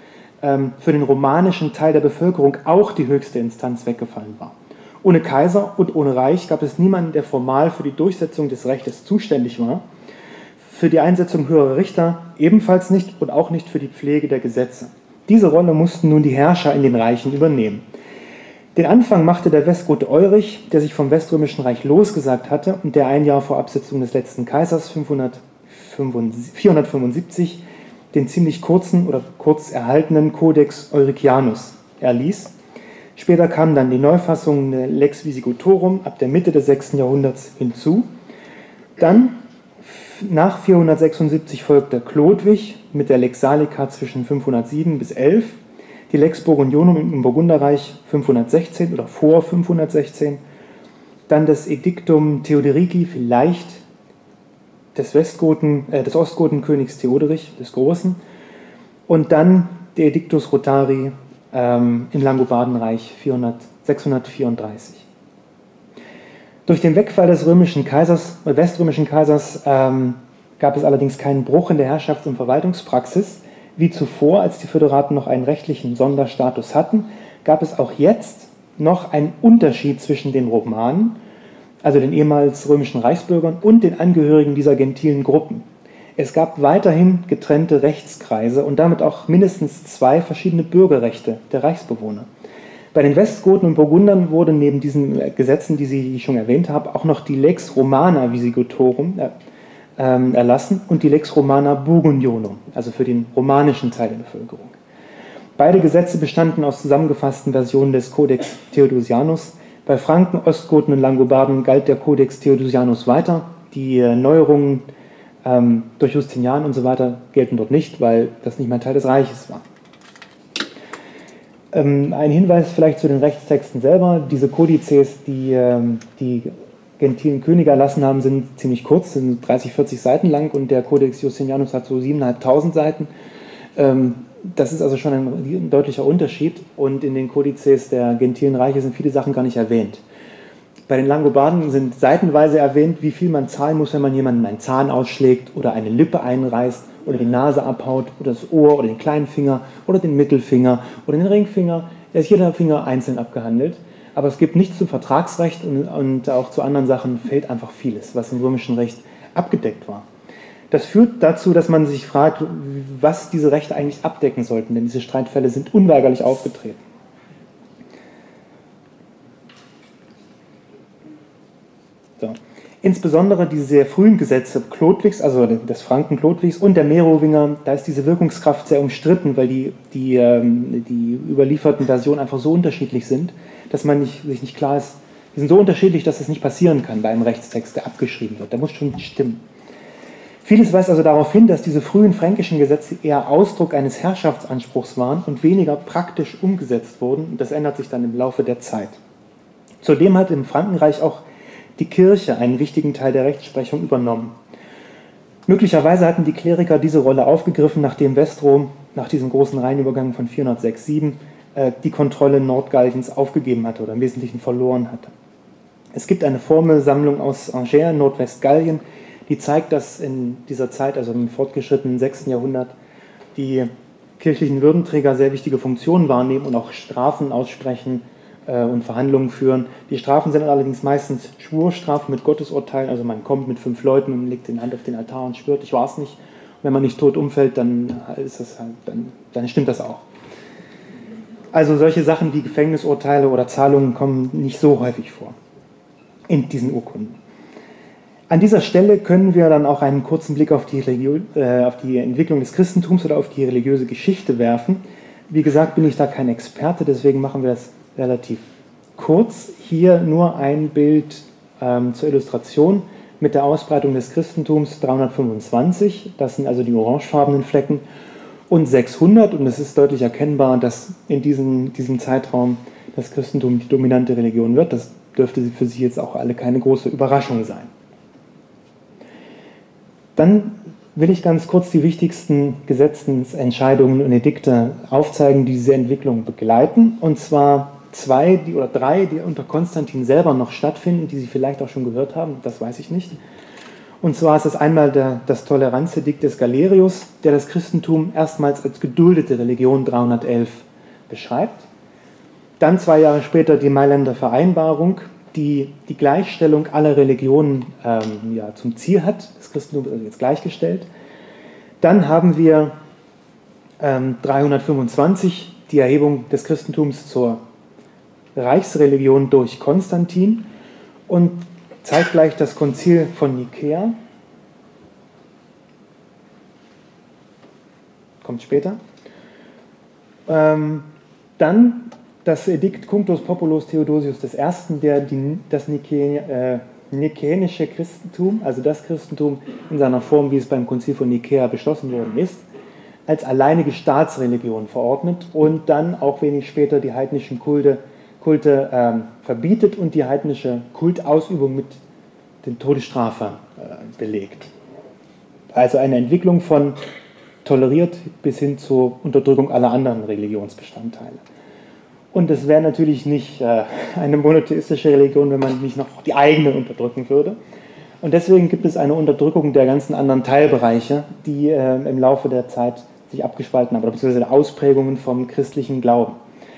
ähm, für den romanischen Teil der Bevölkerung auch die höchste Instanz weggefallen war. Ohne Kaiser und ohne Reich gab es niemanden, der formal für die Durchsetzung des Rechtes zuständig war, für die Einsetzung höherer Richter ebenfalls nicht und auch nicht für die Pflege der Gesetze. Diese Rolle mussten nun die Herrscher in den Reichen übernehmen. Den Anfang machte der Westgote Eurich, der sich vom Weströmischen Reich losgesagt hatte und der ein Jahr vor Absetzung des letzten Kaisers vierhundertfünfundsiebzig den ziemlich kurzen oder kurz erhaltenen Codex Euricianus erließ. Später kam dann die Neufassung Lex Visigotorum ab der Mitte des sechsten Jahrhunderts hinzu. Dann nach vierhundertsechsundsiebzig folgte Chlodwig mit der Lex Salica zwischen fünfhundertsieben bis elf, die Lex Burgundionum im Burgunderreich fünfhundertsechzehn oder vor fünfhundertsechzehn, dann das Ediktum Theoderici vielleicht des, Westgoten, äh, des Ostgotenkönigs Theoderich des Großen und dann der Edictus Rotari ähm, im Langobardenreich sechshundertvierunddreißig. Durch den Wegfall des römischen Kaisers, äh, weströmischen Kaisers ähm, gab es allerdings keinen Bruch in der Herrschafts- und Verwaltungspraxis. Wie zuvor, als die Föderaten noch einen rechtlichen Sonderstatus hatten, gab es auch jetzt noch einen Unterschied zwischen den Romanen, also den ehemals römischen Reichsbürgern, und den Angehörigen dieser gentilen Gruppen. Es gab weiterhin getrennte Rechtskreise und damit auch mindestens zwei verschiedene Bürgerrechte der Reichsbewohner. Bei den Westgoten und Burgundern wurde neben diesen Gesetzen, die ich schon erwähnt habe, auch noch die Lex Romana Visigotorum äh, ähm, erlassen und die Lex Romana Burgundionum, also für den romanischen Teil der Bevölkerung. Beide Gesetze bestanden aus zusammengefassten Versionen des Codex Theodosianus. Bei Franken, Ostgoten und Langobarden galt der Codex Theodosianus weiter. Die äh, Neuerungen ähm, durch Justinian und so weiter gelten dort nicht, weil das nicht mehr Teil des Reiches war. Ähm, ein Hinweis vielleicht zu den Rechtstexten selber. Diese Kodizes, die ähm, die gentilen Könige erlassen haben, sind ziemlich kurz, sind dreißig, vierzig Seiten lang und der Codex Justinianus hat so siebentausendfünfhundert Seiten. Ähm, das ist also schon ein, ein deutlicher Unterschied und in den Kodizes der gentilen Reiche sind viele Sachen gar nicht erwähnt. Bei den Langobarden sind seitenweise erwähnt, wie viel man zahlen muss, wenn man jemanden einen Zahn ausschlägt oder eine Lippe einreißt oder die Nase abhaut oder das Ohr oder den kleinen Finger oder den Mittelfinger oder den Ringfinger. Da ist jeder Finger einzeln abgehandelt. Aber es gibt nichts zum Vertragsrecht und, und auch zu anderen Sachen fehlt einfach vieles, was im römischen Recht abgedeckt war. Das führt dazu, dass man sich fragt, was diese Rechte eigentlich abdecken sollten, denn diese Streitfälle sind unweigerlich aufgetreten. So. Insbesondere diese sehr frühen Gesetze Chlodwigs, also des Franken Chlodwigs und der Merowinger, da ist diese Wirkungskraft sehr umstritten, weil die, die, die überlieferten Versionen einfach so unterschiedlich sind, dass man nicht, sich nicht klar ist, die sind so unterschiedlich, dass es nicht passieren kann bei einem Rechtstext, der abgeschrieben wird. Der muss schon stimmen. Vieles weist also darauf hin, dass diese frühen fränkischen Gesetze eher Ausdruck eines Herrschaftsanspruchs waren und weniger praktisch umgesetzt wurden. Und das ändert sich dann im Laufe der Zeit. Zudem hat im Frankenreich auch die Kirche einen wichtigen Teil der Rechtsprechung übernommen. Möglicherweise hatten die Kleriker diese Rolle aufgegriffen, nachdem Westrom nach diesem großen Rheinübergang von vierhundertsechs sieben äh, die Kontrolle Nordgalliens aufgegeben hatte oder im Wesentlichen verloren hatte. Es gibt eine Formelsammlung aus Angers, Nordwestgallien, die zeigt, dass in dieser Zeit, also im fortgeschrittenen sechsten Jahrhundert, die kirchlichen Würdenträger sehr wichtige Funktionen wahrnehmen und auch Strafen aussprechen äh, und Verhandlungen führen. Die Strafen sind allerdings meistens Schwurstrafen mit Gottesurteilen, also man kommt mit fünf Leuten und legt die Hand auf den Altar und schwört, ich war es nicht. Und wenn man nicht tot umfällt, dann, ist das halt, dann, dann stimmt das auch. Also solche Sachen wie Gefängnisurteile oder Zahlungen kommen nicht so häufig vor in diesen Urkunden. An dieser Stelle können wir dann auch einen kurzen Blick auf die, Religi- äh, auf die Entwicklung des Christentums oder auf die religiöse Geschichte werfen. Wie gesagt, bin ich da kein Experte, deswegen machen wir das relativ kurz. Hier nur ein Bild ähm, zur Illustration mit der Ausbreitung des Christentums dreihundertfünfundzwanzig. Das sind also die orangefarbenen Flecken. Und sechshundert, und es ist deutlich erkennbar, dass in diesem, diesem Zeitraum das Christentum die dominante Religion wird. Das dürfte für Sie jetzt auch alle keine große Überraschung sein. Dann will ich ganz kurz die wichtigsten Gesetzesentscheidungen und Edikte aufzeigen, die diese Entwicklung begleiten. Und zwar zwei die, oder drei, die unter Konstantin selber noch stattfinden, die Sie vielleicht auch schon gehört haben, das weiß ich nicht. Und zwar ist es einmal der, das Toleranzedikt des Galerius, der das Christentum erstmals als geduldete Religion dreihundertelf beschreibt. Dann zwei Jahre später die Mailänder Vereinbarung, die die Gleichstellung aller Religionen ähm, ja, zum Ziel hat. Das Christentum ist also jetzt gleichgestellt. Dann haben wir ähm, dreihundertfünfundzwanzig die Erhebung des Christentums zur Reichsreligion durch Konstantin und zeitgleich das Konzil von Nikäa. Kommt später. Ähm, dann das Edikt Cunctus Populus Theodosius der Erste., der die, das Nikä, äh, nikänische Christentum, also das Christentum in seiner Form, wie es beim Konzil von Nikäa beschlossen worden ist, als alleinige Staatsreligion verordnet und dann auch wenig später die heidnischen Kulte, Kulte ähm, verbietet und die heidnische Kultausübung mit der Todesstrafe äh, belegt. Also eine Entwicklung von toleriert bis hin zur Unterdrückung aller anderen Religionsbestandteile. Und es wäre natürlich nicht äh, eine monotheistische Religion, wenn man nicht noch die eigene unterdrücken würde. Und deswegen gibt es eine Unterdrückung der ganzen anderen Teilbereiche, die äh, im Laufe der Zeit sich abgespalten haben, oder beziehungsweise Ausprägungen vom christlichen Glauben.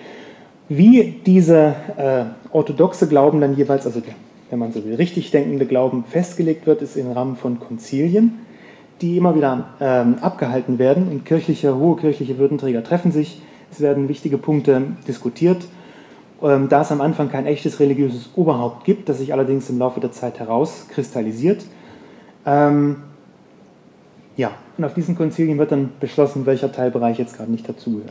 Wie diese äh, orthodoxe Glauben dann jeweils, also der, wenn man so will, richtig denkende Glauben festgelegt wird, ist im Rahmen von Konzilien, die immer wieder ähm, abgehalten werden und kirchliche, hohe kirchliche Würdenträger treffen sich. Es werden wichtige Punkte diskutiert. Ähm, da es am Anfang kein echtes religiöses Oberhaupt gibt, das sich allerdings im Laufe der Zeit herauskristallisiert. Ähm, ja, und auf diesen Konzilien wird dann beschlossen, welcher Teilbereich jetzt gerade nicht dazugehört.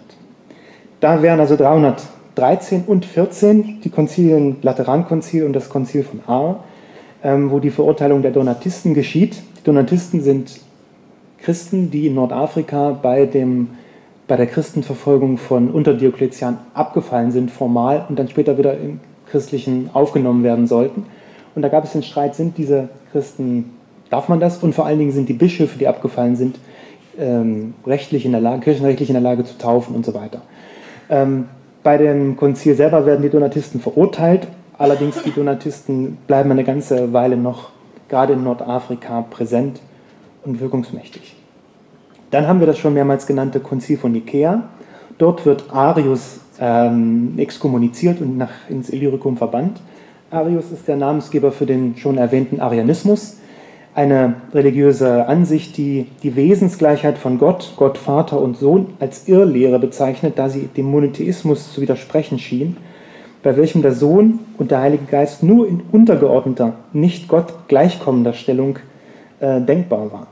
Da wären also dreihundertdreizehn und vierzehn die Konzilien Laterankonzil und das Konzil von Arles, ähm, wo die Verurteilung der Donatisten geschieht. Die Donatisten sind Christen, die in Nordafrika bei dem bei der Christenverfolgung von unter Diokletian abgefallen sind, formal, und dann später wieder im Christlichen aufgenommen werden sollten. Und da gab es den Streit, sind diese Christen, darf man das? Und vor allen Dingen sind die Bischöfe, die abgefallen sind, ähm, rechtlich in der Lage, kirchenrechtlich in der Lage zu taufen und so weiter. Ähm, bei dem Konzil selber werden die Donatisten verurteilt, allerdings die Donatisten bleiben eine ganze Weile noch gerade in Nordafrika präsent und wirkungsmächtig. Dann haben wir das schon mehrmals genannte Konzil von Nikäa. Dort wird Arius ähm, exkommuniziert und nach, ins Illyricum verbannt. Arius ist der Namensgeber für den schon erwähnten Arianismus, eine religiöse Ansicht, die die Wesensgleichheit von Gott, Gott Vater und Sohn als Irrlehre bezeichnet, da sie dem Monotheismus zu widersprechen schien, bei welchem der Sohn und der Heilige Geist nur in untergeordneter, nicht Gott gleichkommender Stellung äh, denkbar war.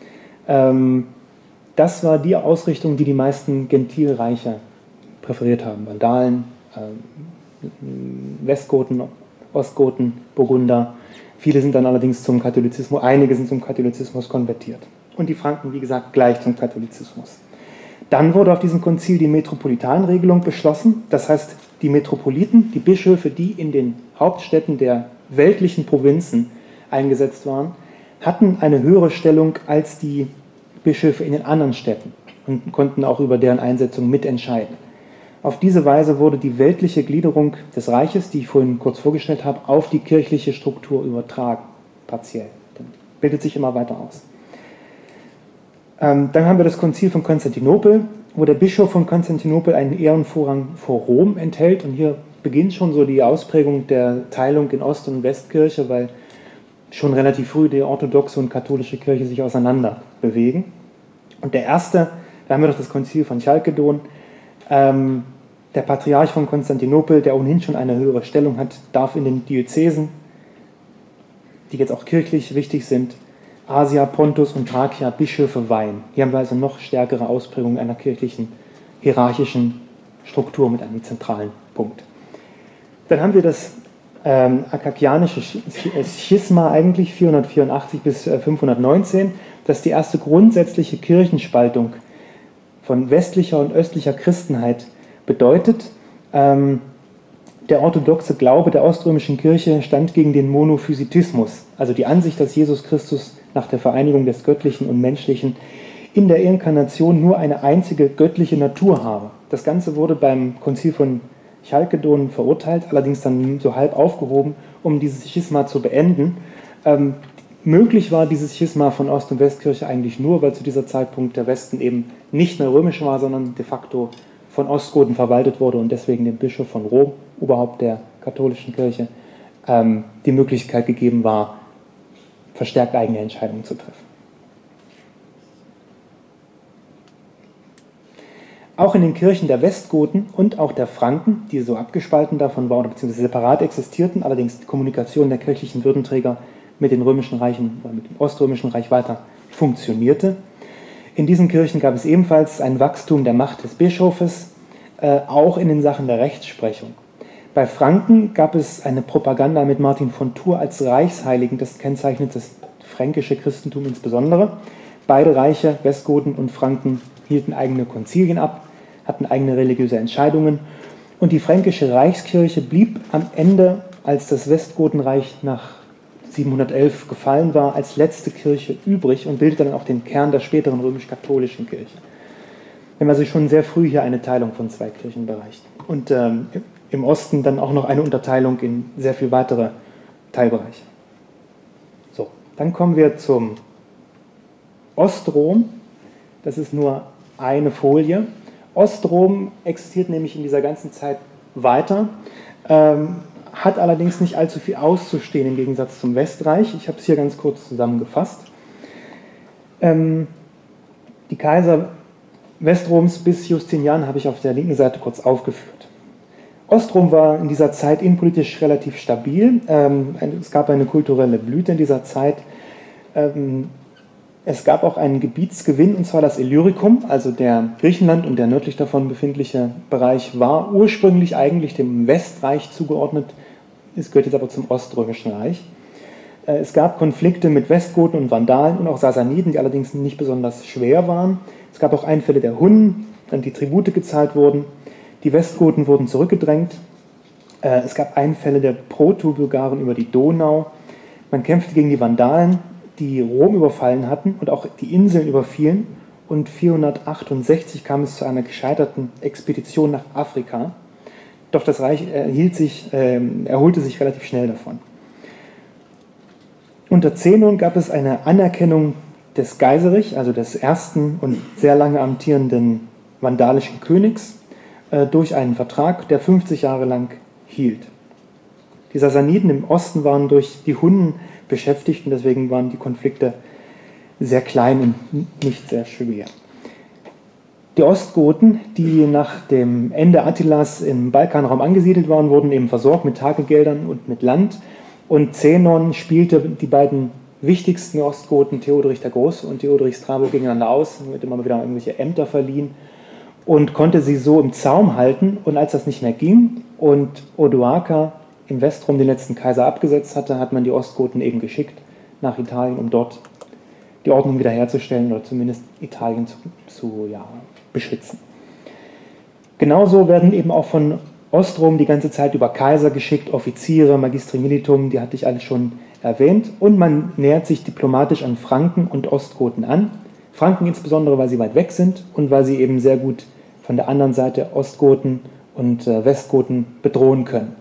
Ähm, Das war die Ausrichtung, die die meisten Gentilreiche präferiert haben. Vandalen, äh, Westgoten, Ostgoten, Burgunder. Viele sind dann allerdings zum Katholizismus, einige sind zum Katholizismus konvertiert. Und die Franken, wie gesagt, gleich zum Katholizismus. Dann wurde auf diesem Konzil die Metropolitanregelung beschlossen. Das heißt, die Metropoliten, die Bischöfe, die in den Hauptstädten der weltlichen Provinzen eingesetzt waren, hatten eine höhere Stellung als die Bischöfe in den anderen Städten und konnten auch über deren Einsetzung mitentscheiden. Auf diese Weise wurde die weltliche Gliederung des Reiches, die ich vorhin kurz vorgestellt habe, auf die kirchliche Struktur übertragen, partiell. Dann bildet sich immer weiter aus. Ähm, dann haben wir das Konzil von Konstantinopel, wo der Bischof von Konstantinopel einen Ehrenvorrang vor Rom enthält. Und hier beginnt schon so die Ausprägung der Teilung in Ost- und Westkirche, weil schon relativ früh die orthodoxe und katholische Kirche sich auseinander bewegen. Und der erste, da haben wir noch das Konzil von Chalkedon, ähm, der Patriarch von Konstantinopel, der ohnehin schon eine höhere Stellung hat, darf in den Diözesen, die jetzt auch kirchlich wichtig sind, Asia, Pontus und Thrakia Bischöfe weihen. Hier haben wir also noch stärkere Ausprägungen einer kirchlichen, hierarchischen Struktur mit einem zentralen Punkt. Dann haben wir das ähm, akakianische Schisma eigentlich vierhundertvierundachtzig bis fünfhundertneunzehn, das die erste grundsätzliche Kirchenspaltung von westlicher und östlicher Christenheit bedeutet. Ähm, der orthodoxe Glaube der oströmischen Kirche stand gegen den Monophysitismus, also die Ansicht, dass Jesus Christus nach der Vereinigung des Göttlichen und Menschlichen in der Inkarnation nur eine einzige göttliche Natur habe. Das Ganze wurde beim Konzil von Chalkedon verurteilt, allerdings dann so halb aufgehoben, um dieses Schisma zu beenden. Ähm, möglich war dieses Schisma von Ost- und Westkirche eigentlich nur, weil zu dieser Zeitpunkt der Westen eben nicht mehr römisch war, sondern de facto von Ostgoten verwaltet wurde und deswegen dem Bischof von Rom, Oberhaupt der katholischen Kirche, ähm, die Möglichkeit gegeben war, verstärkt eigene Entscheidungen zu treffen. Auch in den Kirchen der Westgoten und auch der Franken, die so abgespalten davon waren, beziehungsweise separat existierten, allerdings die Kommunikation der kirchlichen Würdenträger mit den römischen Reichen oder mit dem Oströmischen Reich weiter funktionierte. In diesen Kirchen gab es ebenfalls ein Wachstum der Macht des Bischofes, äh, auch in den Sachen der Rechtsprechung. Bei Franken gab es eine Propaganda mit Martin von Tours als Reichsheiligen, das kennzeichnet das fränkische Christentum insbesondere. Beide Reiche, Westgoten und Franken, hielten eigene Konzilien ab, hatten eigene religiöse Entscheidungen und die fränkische Reichskirche blieb am Ende, als das Westgotenreich nach siebenhundertelf gefallen war, als letzte Kirche übrig und bildete dann auch den Kern der späteren römisch-katholischen Kirche. Wir haben also schon sehr früh hier eine Teilung von zwei Kirchenbereichen. Und ähm, im Osten dann auch noch eine Unterteilung in sehr viel weitere Teilbereiche. So, dann kommen wir zum Ostrom. Das ist nur eine Folie. Ostrom existiert nämlich in dieser ganzen Zeit weiter. Ähm, hat allerdings nicht allzu viel auszustehen im Gegensatz zum Westreich. Ich habe es hier ganz kurz zusammengefasst. Ähm, die Kaiser Westroms bis Justinian habe ich auf der linken Seite kurz aufgeführt. Ostrom war in dieser Zeit innenpolitisch relativ stabil. Ähm, es gab eine kulturelle Blüte in dieser Zeit. Ähm, es gab auch einen Gebietsgewinn, und zwar das Illyricum, also der Griechenland und der nördlich davon befindliche Bereich war ursprünglich eigentlich dem Westreich zugeordnet. Es gehört jetzt aber zum Oströmischen Reich. Es gab Konflikte mit Westgoten und Vandalen und auch Sassaniden, die allerdings nicht besonders schwer waren. Es gab auch Einfälle der Hunnen, an die Tribute gezahlt wurden. Die Westgoten wurden zurückgedrängt. Es gab Einfälle der Proto-Bulgaren über die Donau. Man kämpfte gegen die Vandalen, die Rom überfallen hatten und auch die Inseln überfielen. Und vierhundertachtundsechzig kam es zu einer gescheiterten Expedition nach Afrika. Doch das Reich erhielt sich, äh, erholte sich relativ schnell davon. Unter Zenon gab es eine Anerkennung des Geiserich, also des ersten und sehr lange amtierenden vandalischen Königs, äh, durch einen Vertrag, der fünfzig Jahre lang hielt. Die Sassaniden im Osten waren durch die Hunnen beschäftigt und deswegen waren die Konflikte sehr klein und nicht sehr schwer. Die Ostgoten, die nach dem Ende Attilas im Balkanraum angesiedelt waren, wurden eben versorgt mit Tagegeldern und mit Land. Und Zenon spielte die beiden wichtigsten Ostgoten, Theodorich der Große und Theodorich Strabo, gegeneinander aus, wird immer wieder irgendwelche Ämter verliehen und konnte sie so im Zaum halten. Und als das nicht mehr ging und Odoaker im Westrom den letzten Kaiser abgesetzt hatte, hat man die Ostgoten eben geschickt nach Italien, um dort die Ordnung wiederherzustellen oder zumindest Italien zu, zu ja, beschützen. Genauso werden eben auch von Ostrom die ganze Zeit über Kaiser geschickt, Offiziere, Magistri Militum, die hatte ich alle schon erwähnt. Und man nähert sich diplomatisch an Franken und Ostgoten an. Franken insbesondere, weil sie weit weg sind und weil sie eben sehr gut von der anderen Seite Ostgoten und äh, Westgoten bedrohen können.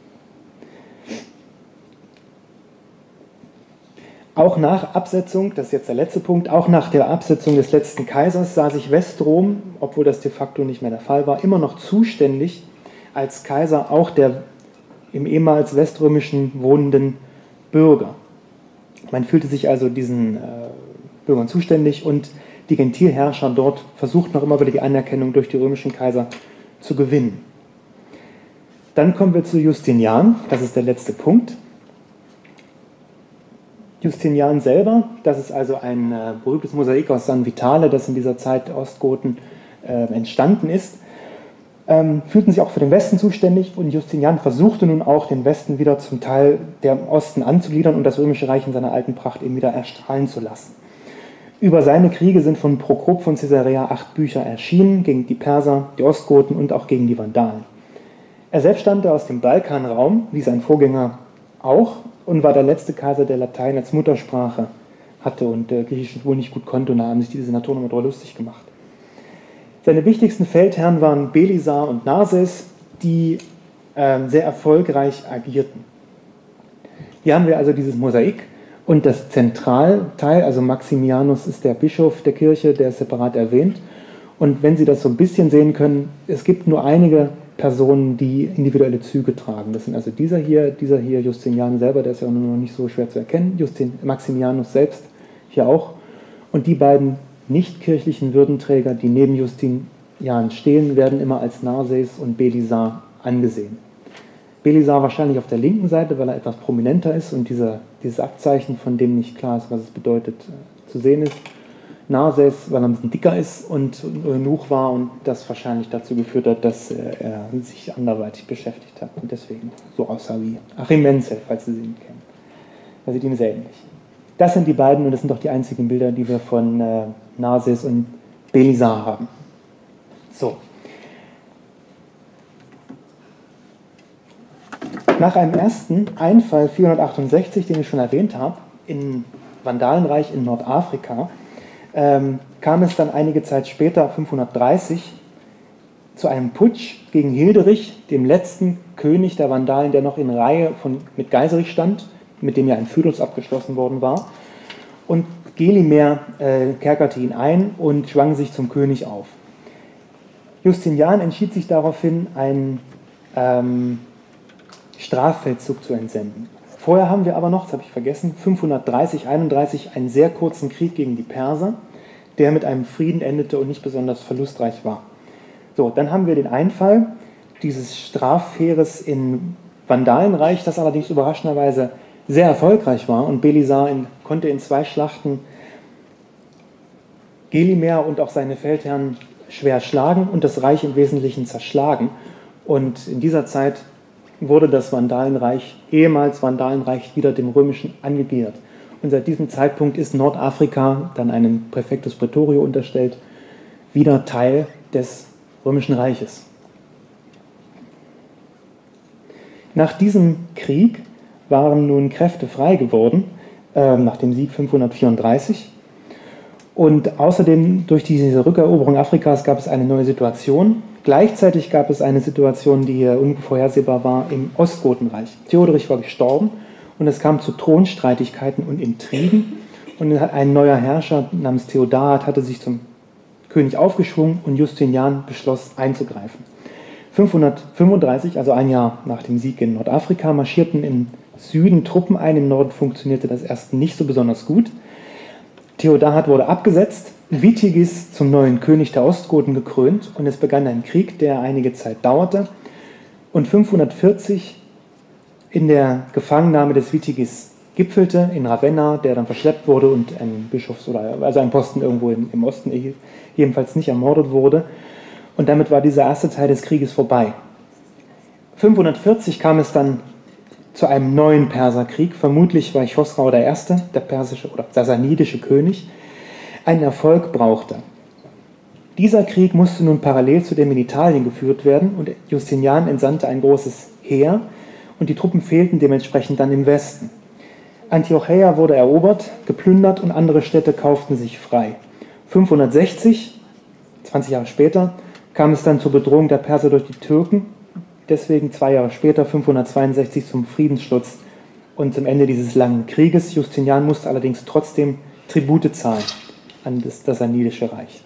Auch nach Absetzung, das ist jetzt der letzte Punkt, auch nach der Absetzung des letzten Kaisers sah sich Westrom, obwohl das de facto nicht mehr der Fall war, immer noch zuständig als Kaiser auch der im ehemals weströmischen wohnenden Bürger. Man fühlte sich also diesen äh, Bürgern zuständig und die Gentilherrscher dort versuchten noch immer wieder die Anerkennung durch die römischen Kaiser zu gewinnen. Dann kommen wir zu Justinian, das ist der letzte Punkt. Justinian selber, das ist also ein äh, berühmtes Mosaik aus San Vitale, das in dieser Zeit der Ostgoten äh, entstanden ist, ähm, fühlten sich auch für den Westen zuständig und Justinian versuchte nun auch, den Westen wieder zum Teil der Osten anzugliedern und das Römische Reich in seiner alten Pracht eben wieder erstrahlen zu lassen. Über seine Kriege sind von Prokrop von Caesarea acht Bücher erschienen, gegen die Perser, die Ostgoten und auch gegen die Vandalen. Er selbst stammte aus dem Balkanraum, wie sein Vorgänger auch, und war der letzte Kaiser, der Latein als Muttersprache hatte und äh, Griechisch wohl nicht gut konnte, und da haben sich diese Senatoren immer drüber lustig gemacht. Seine wichtigsten Feldherren waren Belisar und Narses, die äh, sehr erfolgreich agierten. Hier haben wir also dieses Mosaik Und das Zentralteil, also Maximianus ist der Bischof der Kirche, der ist separat erwähnt. Und wenn Sie das so ein bisschen sehen können, es gibt nur einige Personen, die individuelle Züge tragen. Das sind also dieser hier, dieser hier, Justinian selber, der ist ja noch nicht so schwer zu erkennen, Justin, Maximianus selbst hier auch. Und die beiden nicht-kirchlichen Würdenträger, die neben Justinian stehen, werden immer als Narses und Belisar angesehen. Belisar wahrscheinlich auf der linken Seite, weil er etwas prominenter ist und dieser, dieses Abzeichen, von dem nicht klar ist, was es bedeutet, zu sehen ist. Narses, weil er ein bisschen dicker ist und Eunuch war und das wahrscheinlich dazu geführt hat, dass er sich anderweitig beschäftigt hat und deswegen so aussah wie Achim Menzel, falls Sie ihn kennen. Er sieht ihm sehr ähnlich. Das sind die beiden und das sind doch die einzigen Bilder, die wir von äh, Narses und Belisar haben. So. Nach einem ersten Einfall vierhundertachtundsechzig, den ich schon erwähnt habe, im Vandalenreich in Nordafrika, ähm, kam es dann einige Zeit später, fünfhundertdreißig, zu einem Putsch gegen Hilderich, dem letzten König der Vandalen, der noch in Reihe von, mit Geiserich stand, mit dem ja ein Fidus abgeschlossen worden war. Und Gelimer äh, kerkerte ihn ein und schwang sich zum König auf. Justinian entschied sich daraufhin, einen ähm, Straffeldzug zu entsenden. Vorher haben wir aber noch, das habe ich vergessen, fünfhundertdreißig, einunddreißig einen sehr kurzen Krieg gegen die Perser, der mit einem Frieden endete und nicht besonders verlustreich war. So, dann haben wir den Einfall dieses Strafheeres im Vandalenreich, das allerdings überraschenderweise sehr erfolgreich war und Belisar in, konnte in zwei Schlachten Gelimer und auch seine Feldherren schwer schlagen und das Reich im Wesentlichen zerschlagen. Und in dieser Zeit wurde das Vandalenreich, ehemals Vandalenreich, wieder dem Römischen angegliedert. Und seit diesem Zeitpunkt ist Nordafrika, dann einem Praefectus Praetorio unterstellt, wieder Teil des Römischen Reiches. Nach diesem Krieg waren nun Kräfte frei geworden, äh, nach dem Sieg fünfhundertvierunddreißig. Und außerdem durch diese Rückeroberung Afrikas gab es eine neue Situation. Gleichzeitig gab es eine Situation, die hier unvorhersehbar war, im Ostgotenreich. Theoderich war gestorben und es kam zu Thronstreitigkeiten und Intrigen. Und ein neuer Herrscher namens Theodahat hatte sich zum König aufgeschwungen und Justinian beschloss einzugreifen. fünfhundertfünfunddreißig, also ein Jahr nach dem Sieg in Nordafrika, marschierten im Süden Truppen ein, im Norden funktionierte das erst nicht so besonders gut. Theodahat wurde abgesetzt, Witigis zum neuen König der Ostgoten gekrönt und es begann ein Krieg, der einige Zeit dauerte und fünfhundertvierzig in der Gefangennahme des Witigis gipfelte, in Ravenna, der dann verschleppt wurde und ein Bischofs- oder also ein Posten irgendwo im, im Osten erhielt, jedenfalls nicht ermordet wurde. Und damit war dieser erste Teil des Krieges vorbei. fünfhundertvierzig kam es dann zu einem neuen Perserkrieg. Vermutlich war Chosrau der Erste, der persische oder sasanidische König, einen Erfolg brauchte. Dieser Krieg musste nun parallel zu dem in Italien geführt werden und Justinian entsandte ein großes Heer und die Truppen fehlten dementsprechend dann im Westen. Antiocheia wurde erobert, geplündert und andere Städte kauften sich frei. fünfhundertsechzig, zwanzig Jahre später, kam es dann zur Bedrohung der Perser durch die Türken, deswegen zwei Jahre später, fünfhundertzweiundsechzig, zum Friedensschluss und zum Ende dieses langen Krieges. Justinian musste allerdings trotzdem Tribute zahlen an das Sassanidische Reich.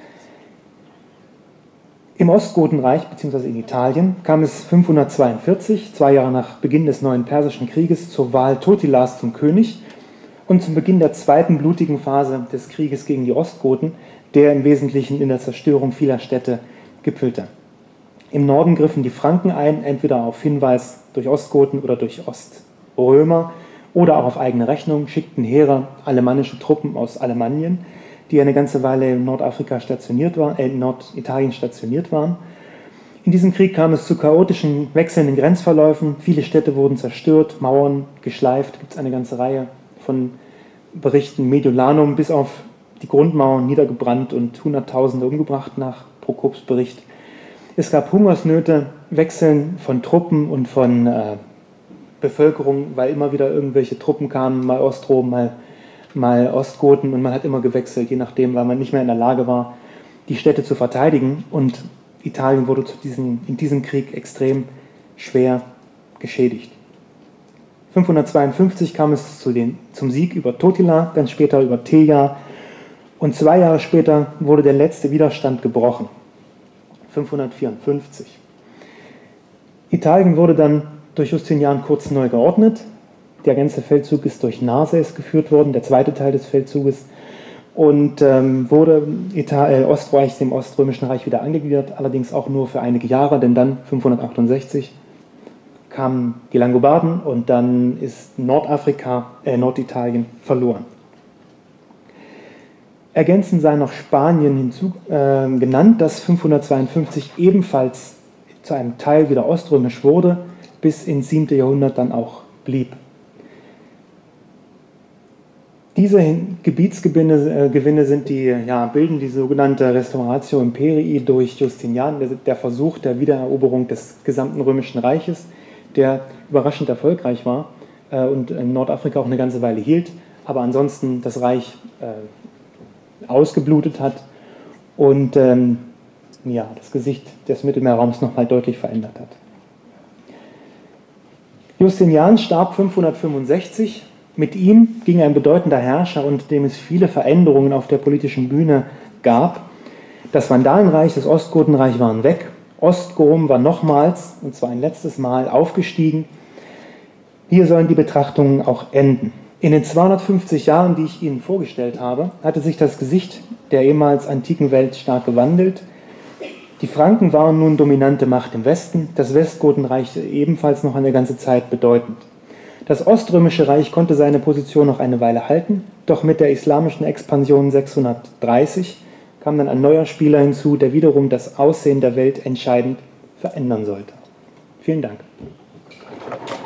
Im Ostgotenreich bzw. in Italien kam es fünfhundertzweiundvierzig, zwei Jahre nach Beginn des neuen Persischen Krieges, zur Wahl Totilas zum König und zum Beginn der zweiten blutigen Phase des Krieges gegen die Ostgoten, der im Wesentlichen in der Zerstörung vieler Städte gipfelte. Im Norden griffen die Franken ein, entweder auf Hinweis durch Ostgoten oder durch Oströmer oder auch auf eigene Rechnung, schickten Heere, alemannische Truppen aus Alemannien, die eine ganze Weile in Nordafrika stationiert waren, äh, in Norditalien stationiert waren. In diesem Krieg kam es zu chaotischen, wechselnden Grenzverläufen. Viele Städte wurden zerstört, Mauern geschleift. Gibt es eine ganze Reihe von Berichten. Mediolanum bis auf die Grundmauern niedergebrannt und Hunderttausende umgebracht nach Prokops Bericht. Es gab Hungersnöte, Wechseln von Truppen und von äh, Bevölkerung, weil immer wieder irgendwelche Truppen kamen, mal Ostrom, mal mal Ostgoten und man hat immer gewechselt, je nachdem, weil man nicht mehr in der Lage war, die Städte zu verteidigen und Italien wurde zu diesem, in diesem Krieg extrem schwer geschädigt. fünfhundertzweiundfünfzig kam es zu den, zum Sieg über Totila, dann später über Teja und zwei Jahre später wurde der letzte Widerstand gebrochen, fünfhundertvierundfünfzig. Italien wurde dann durch Justinian kurz neu geordnet. Der ganze Feldzug ist durch Narses geführt worden, der zweite Teil des Feldzuges, und ähm, wurde Italien, äh, Ostreich dem Oströmischen Reich wieder angegliedert, allerdings auch nur für einige Jahre, denn dann fünfhundertachtundsechzig kamen die Langobarden und dann ist Nordafrika, äh, Norditalien verloren. Ergänzend sei noch Spanien hinzu, äh, genannt, das fünfhundertzweiundfünfzig ebenfalls zu einem Teil wieder oströmisch wurde, bis ins siebte Jahrhundert dann auch blieb. Diese Gebietsgewinne äh, Gewinne sind die, ja, bilden die sogenannte Restauratio Imperii durch Justinian, der, der Versuch der Wiedereroberung des gesamten Römischen Reiches, der überraschend erfolgreich war äh, und in Nordafrika auch eine ganze Weile hielt, aber ansonsten das Reich äh, ausgeblutet hat und ähm, ja, das Gesicht des Mittelmeerraums nochmal deutlich verändert hat. Justinian starb fünfhundertfünfundsechzig. Mit ihm ging ein bedeutender Herrscher, und dem es viele Veränderungen auf der politischen Bühne gab. Das Vandalenreich, das Ostgotenreich waren weg. Ostrom war nochmals, und zwar ein letztes Mal, aufgestiegen. Hier sollen die Betrachtungen auch enden. In den zweihundertfünfzig Jahren, die ich Ihnen vorgestellt habe, hatte sich das Gesicht der ehemals antiken Welt stark gewandelt. Die Franken waren nun dominante Macht im Westen, das Westgotenreich ebenfalls noch eine ganze Zeit bedeutend. Das Oströmische Reich konnte seine Position noch eine Weile halten, doch mit der islamischen Expansion sechshundertdreißig kam dann ein neuer Spieler hinzu, der wiederum das Aussehen der Welt entscheidend verändern sollte. Vielen Dank.